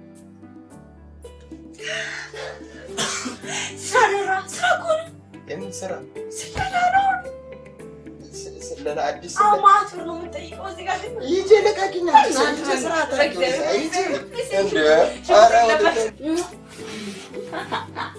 ስራኮን የምንሰራ ስለላሮ ስለላ አዲስ አማቱር ነው የምጠይቀው እዚህ ጋር ግን ይጄ ለቃቂና ስራ ታዲያ ይጄ እንደ አራ ወደ